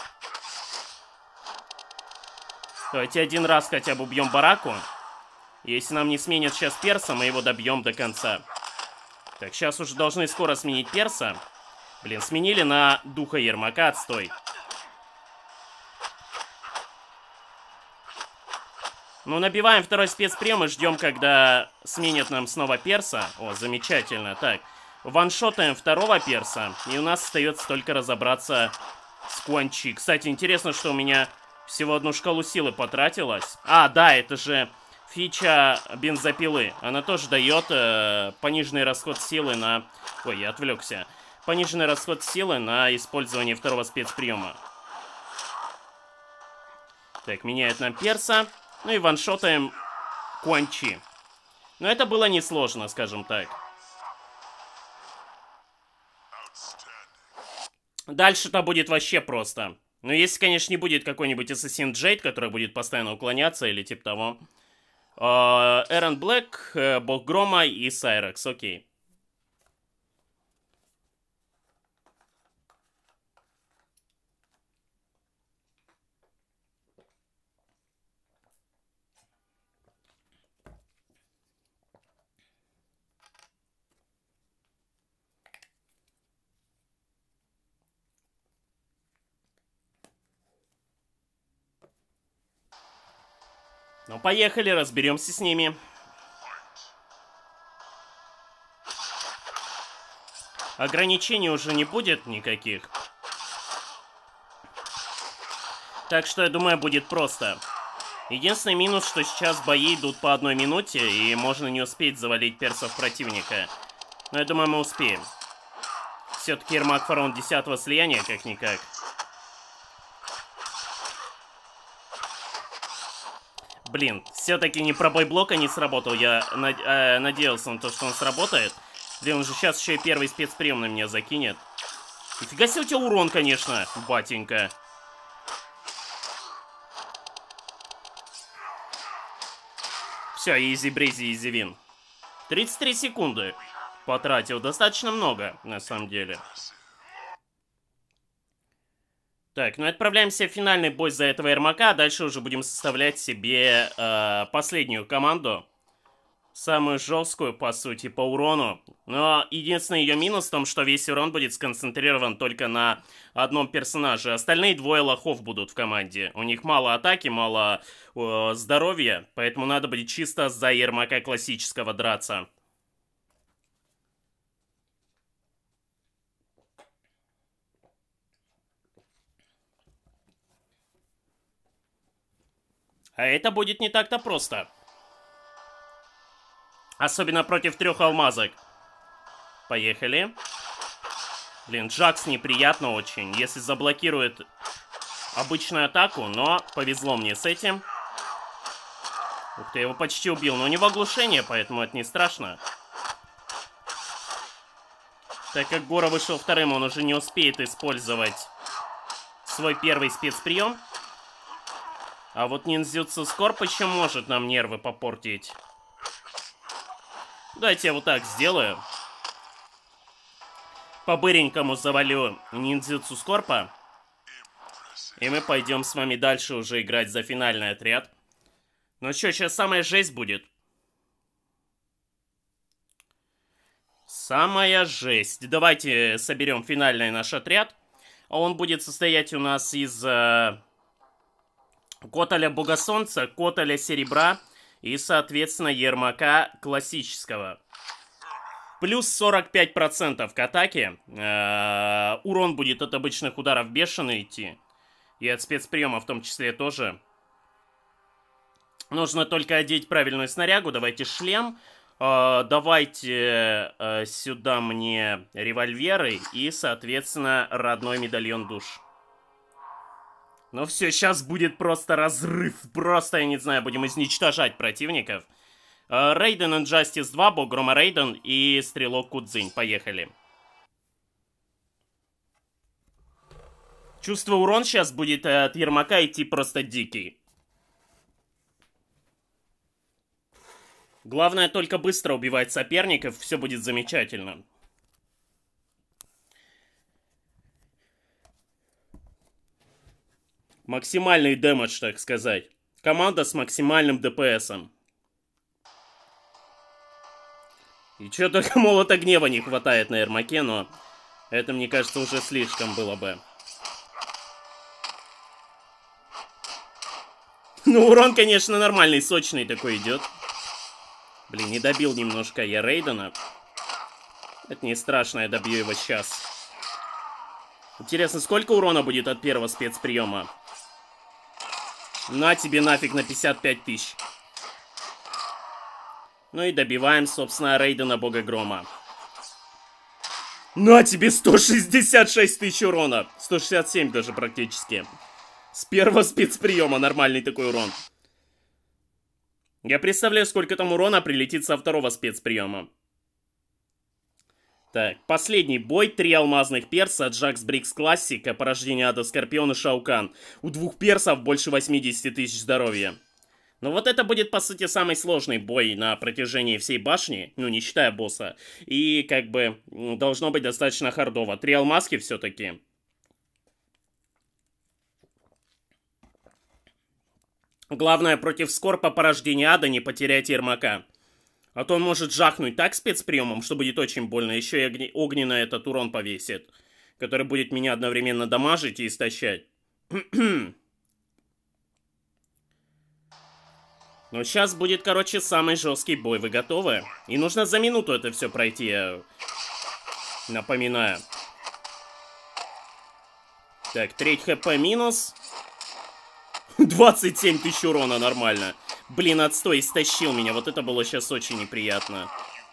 Давайте один раз хотя бы убьем бараку. Если нам не сменят сейчас перса, мы его добьем до конца. Так, сейчас уже должны скоро сменить перса. Блин, сменили на духа Ермака, отстой. Ну, набиваем второй спецприем и ждем, когда сменят нам снова перса. О, замечательно. Так, ваншотаем второго перса. И у нас остается только разобраться с Quan Chi. Кстати, интересно, что у меня всего одну шкалу силы потратилась. А, да, это же фича бензопилы. Она тоже дает э, пониженный расход силы на... Ой, я отвлекся. Пониженный расход силы на использование второго спецприема. Так, меняет нам перса. Ну и ваншотаем Quan Chi. Но это было несложно, скажем так. Дальше-то будет вообще просто. Но если, конечно, не будет какой-нибудь Ассасин Джейд, который будет постоянно уклоняться или типа того. Эрон Блэк, Бог Грома и Сайрекс, окей. Ну, поехали, разберемся с ними. Ограничений уже не будет никаких. Так что, я думаю, будет просто. Единственный минус, что сейчас бои идут по одной минуте, и можно не успеть завалить персов противника. Но я думаю, мы успеем. Все-таки Ермак Фараон десятого слияния, как-никак. Блин, все-таки не пробой блока не сработал. Я над, э, надеялся на то, что он сработает. Блин, он же сейчас еще и первый спецприем на меня закинет. Нифига себе у тебя урон, конечно, батенька. Все, изи-бризи, изи-вин. тридцать три секунды потратил. Достаточно много, на самом деле. Так, ну отправляемся в финальный бой за этого Ермака, а дальше уже будем составлять себе э, последнюю команду. Самую жесткую, по сути, по урону. Но единственный ее минус в том, что весь урон будет сконцентрирован только на одном персонаже. Остальные двое лохов будут в команде. У них мало атаки, мало э, здоровья, поэтому надо будет чисто за Ермака классического драться. А это будет не так-то просто. Особенно против трех алмазок. Поехали. Блин, Джакс неприятно очень. Если заблокирует обычную атаку, но повезло мне с этим. Ух ты, я его почти убил. Но у него оглушение, поэтому это не страшно. Так как Гора вышел вторым, он уже не успеет использовать свой первый спецприем. А вот ниндзюцу Скорп еще может нам нервы попортить. Давайте я вот так сделаю. По-быренькому завалю ниндзюцу Скорпа. И мы пойдем с вами дальше уже играть за финальный отряд. Ну что, сейчас самая жесть будет. Самая жесть. Давайте соберем финальный наш отряд. Он будет состоять у нас из... Э, Котоля Богосолнца, Котоля Серебра и, соответственно, Ермака классического. Плюс сорок пять процентов к атаке. Э-э, урон будет от обычных ударов бешено идти. И от спецприема в том числе тоже. Нужно только одеть правильную снарягу. Давайте шлем. Э-э, давайте э, сюда мне револьверы и, соответственно, родной медальон душ. Ну все, сейчас будет просто разрыв. Просто, я не знаю, будем изничтожать противников. Рейден Инжастис два, Бог Грома Рейден и Стрелок Кудзинь. Поехали. Чувствую, урон сейчас будет от Ермака идти просто дикий. Главное только быстро убивать соперников, все будет замечательно. Максимальный дэмэдж, так сказать. Команда с максимальным ДПСом. И чё только молота гнева не хватает на Ермаке, но это, мне кажется, уже слишком было бы. Ну, урон, конечно, нормальный, сочный такой идет. Блин, не добил немножко я Рейдена. Это не страшно, я добью его сейчас. Интересно, сколько урона будет от первого спецприема? На тебе нафиг на пятьдесят пять тысяч. Ну и добиваем, собственно, Рейдена Бога Грома. На тебе сто шестьдесят шесть тысяч урона. сто шестьдесят семь даже практически. С первого спецприема нормальный такой урон. Я представляю, сколько там урона прилетит со второго спецприема. Так, последний бой. Три алмазных перса. Джакс Брикс Классика. Порождение Ада, Скорпион и Шаукан. У двух персов больше восьмидесяти тысяч здоровья. Ну вот это будет, по сути, самый сложный бой на протяжении всей башни, ну, не считая босса. И, как бы, должно быть достаточно хардово. Три алмазки все-таки. Главное, против Скорпа Порождения Ада не потерять Ермака. А то он может жахнуть так спецприемом, что будет очень больно. Еще и огне... огненно этот урон повесит, который будет меня одновременно дамажить и истощать. Но сейчас будет, короче, самый жесткий бой. Вы готовы? И нужно за минуту это все пройти, я напоминаю. Так, треть хп минус. двадцать семь тысяч урона, нормально. Блин, отстой, истощил меня. Вот это было сейчас очень неприятно.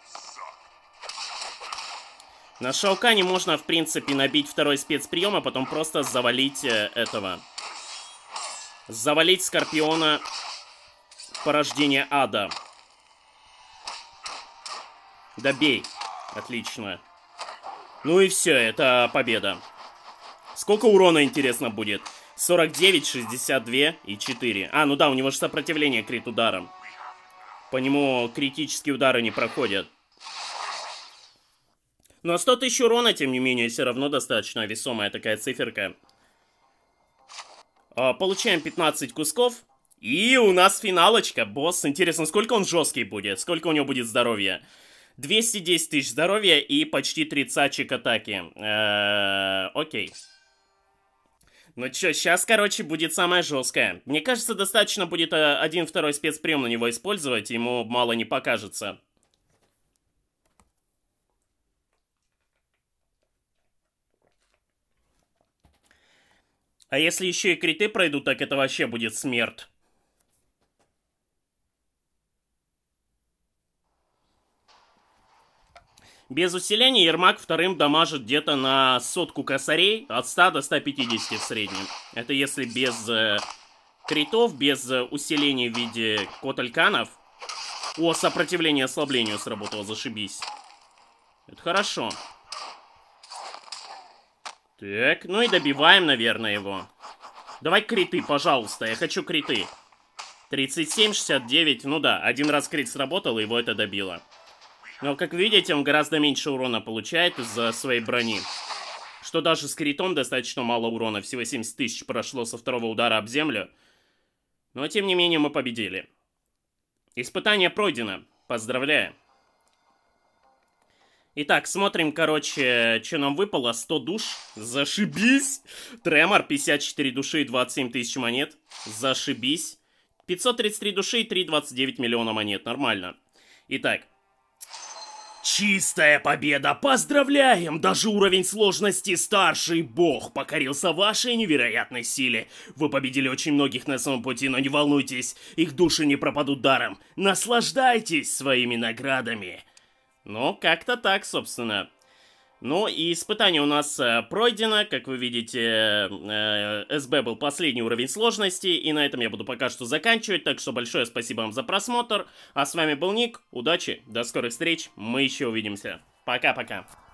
На Шаукане можно, в принципе, набить второй спецприем, а потом просто завалить э, этого. Завалить Скорпиона... Порождение Ада. Добей. Отлично. Ну и все, это победа. Сколько урона, интересно, будет? сорок девять, шестьдесят два и четыре. А, ну да, у него же сопротивление крит ударам. По нему критические удары не проходят. Но сто тысяч урона, тем не менее, все равно достаточно весомая такая циферка. Получаем пятнадцать кусков. И у нас финалочка, босс. Интересно, сколько он жесткий будет? Сколько у него будет здоровья? двести десять тысяч здоровья и почти тридцать атаки. Э-э, окей. Ну чё, сейчас, короче, будет самое жесткое. Мне кажется, достаточно будет один-второй спецприем на него использовать, ему мало не покажется. А если еще и криты пройдут, так это вообще будет смерть. Без усиления Ермак вторым дамажит где-то на сотку косарей, от ста до ста пятидесяти в среднем. Это если без э, критов, без э, усиления в виде котальканов. О, сопротивление ослаблению сработало, зашибись. Это хорошо. Так, ну и добиваем, наверное, его. Давай криты, пожалуйста, я хочу криты. тридцать семь, шестьдесят девять, ну да, один раз крит сработал, и его это добило. Но, как видите, он гораздо меньше урона получает из-за своей брони. Что даже с критом достаточно мало урона. Всего семьдесят тысяч прошло со второго удара об землю. Но, тем не менее, мы победили. Испытание пройдено. Поздравляю. Итак, смотрим, короче, что нам выпало. сто душ. Зашибись. Тремор, пятьдесят четыре души и двадцать семь тысяч монет. Зашибись. пятьсот тридцать три души и три целых двадцать девять миллиона монет. Нормально. Итак. Чистая победа! Поздравляем! Даже уровень сложности старший бог покорился вашей невероятной силе. Вы победили очень многих на своем пути, но не волнуйтесь, их души не пропадут даром. Наслаждайтесь своими наградами. Ну, как-то так, собственно. Ну, и испытание у нас э, пройдено. Как вы видите, э, СБ был последний уровень сложности. И на этом я буду пока что заканчивать. Так что большое спасибо вам за просмотр. А с вами был Ник. Удачи, до скорых встреч. Мы еще увидимся. Пока-пока.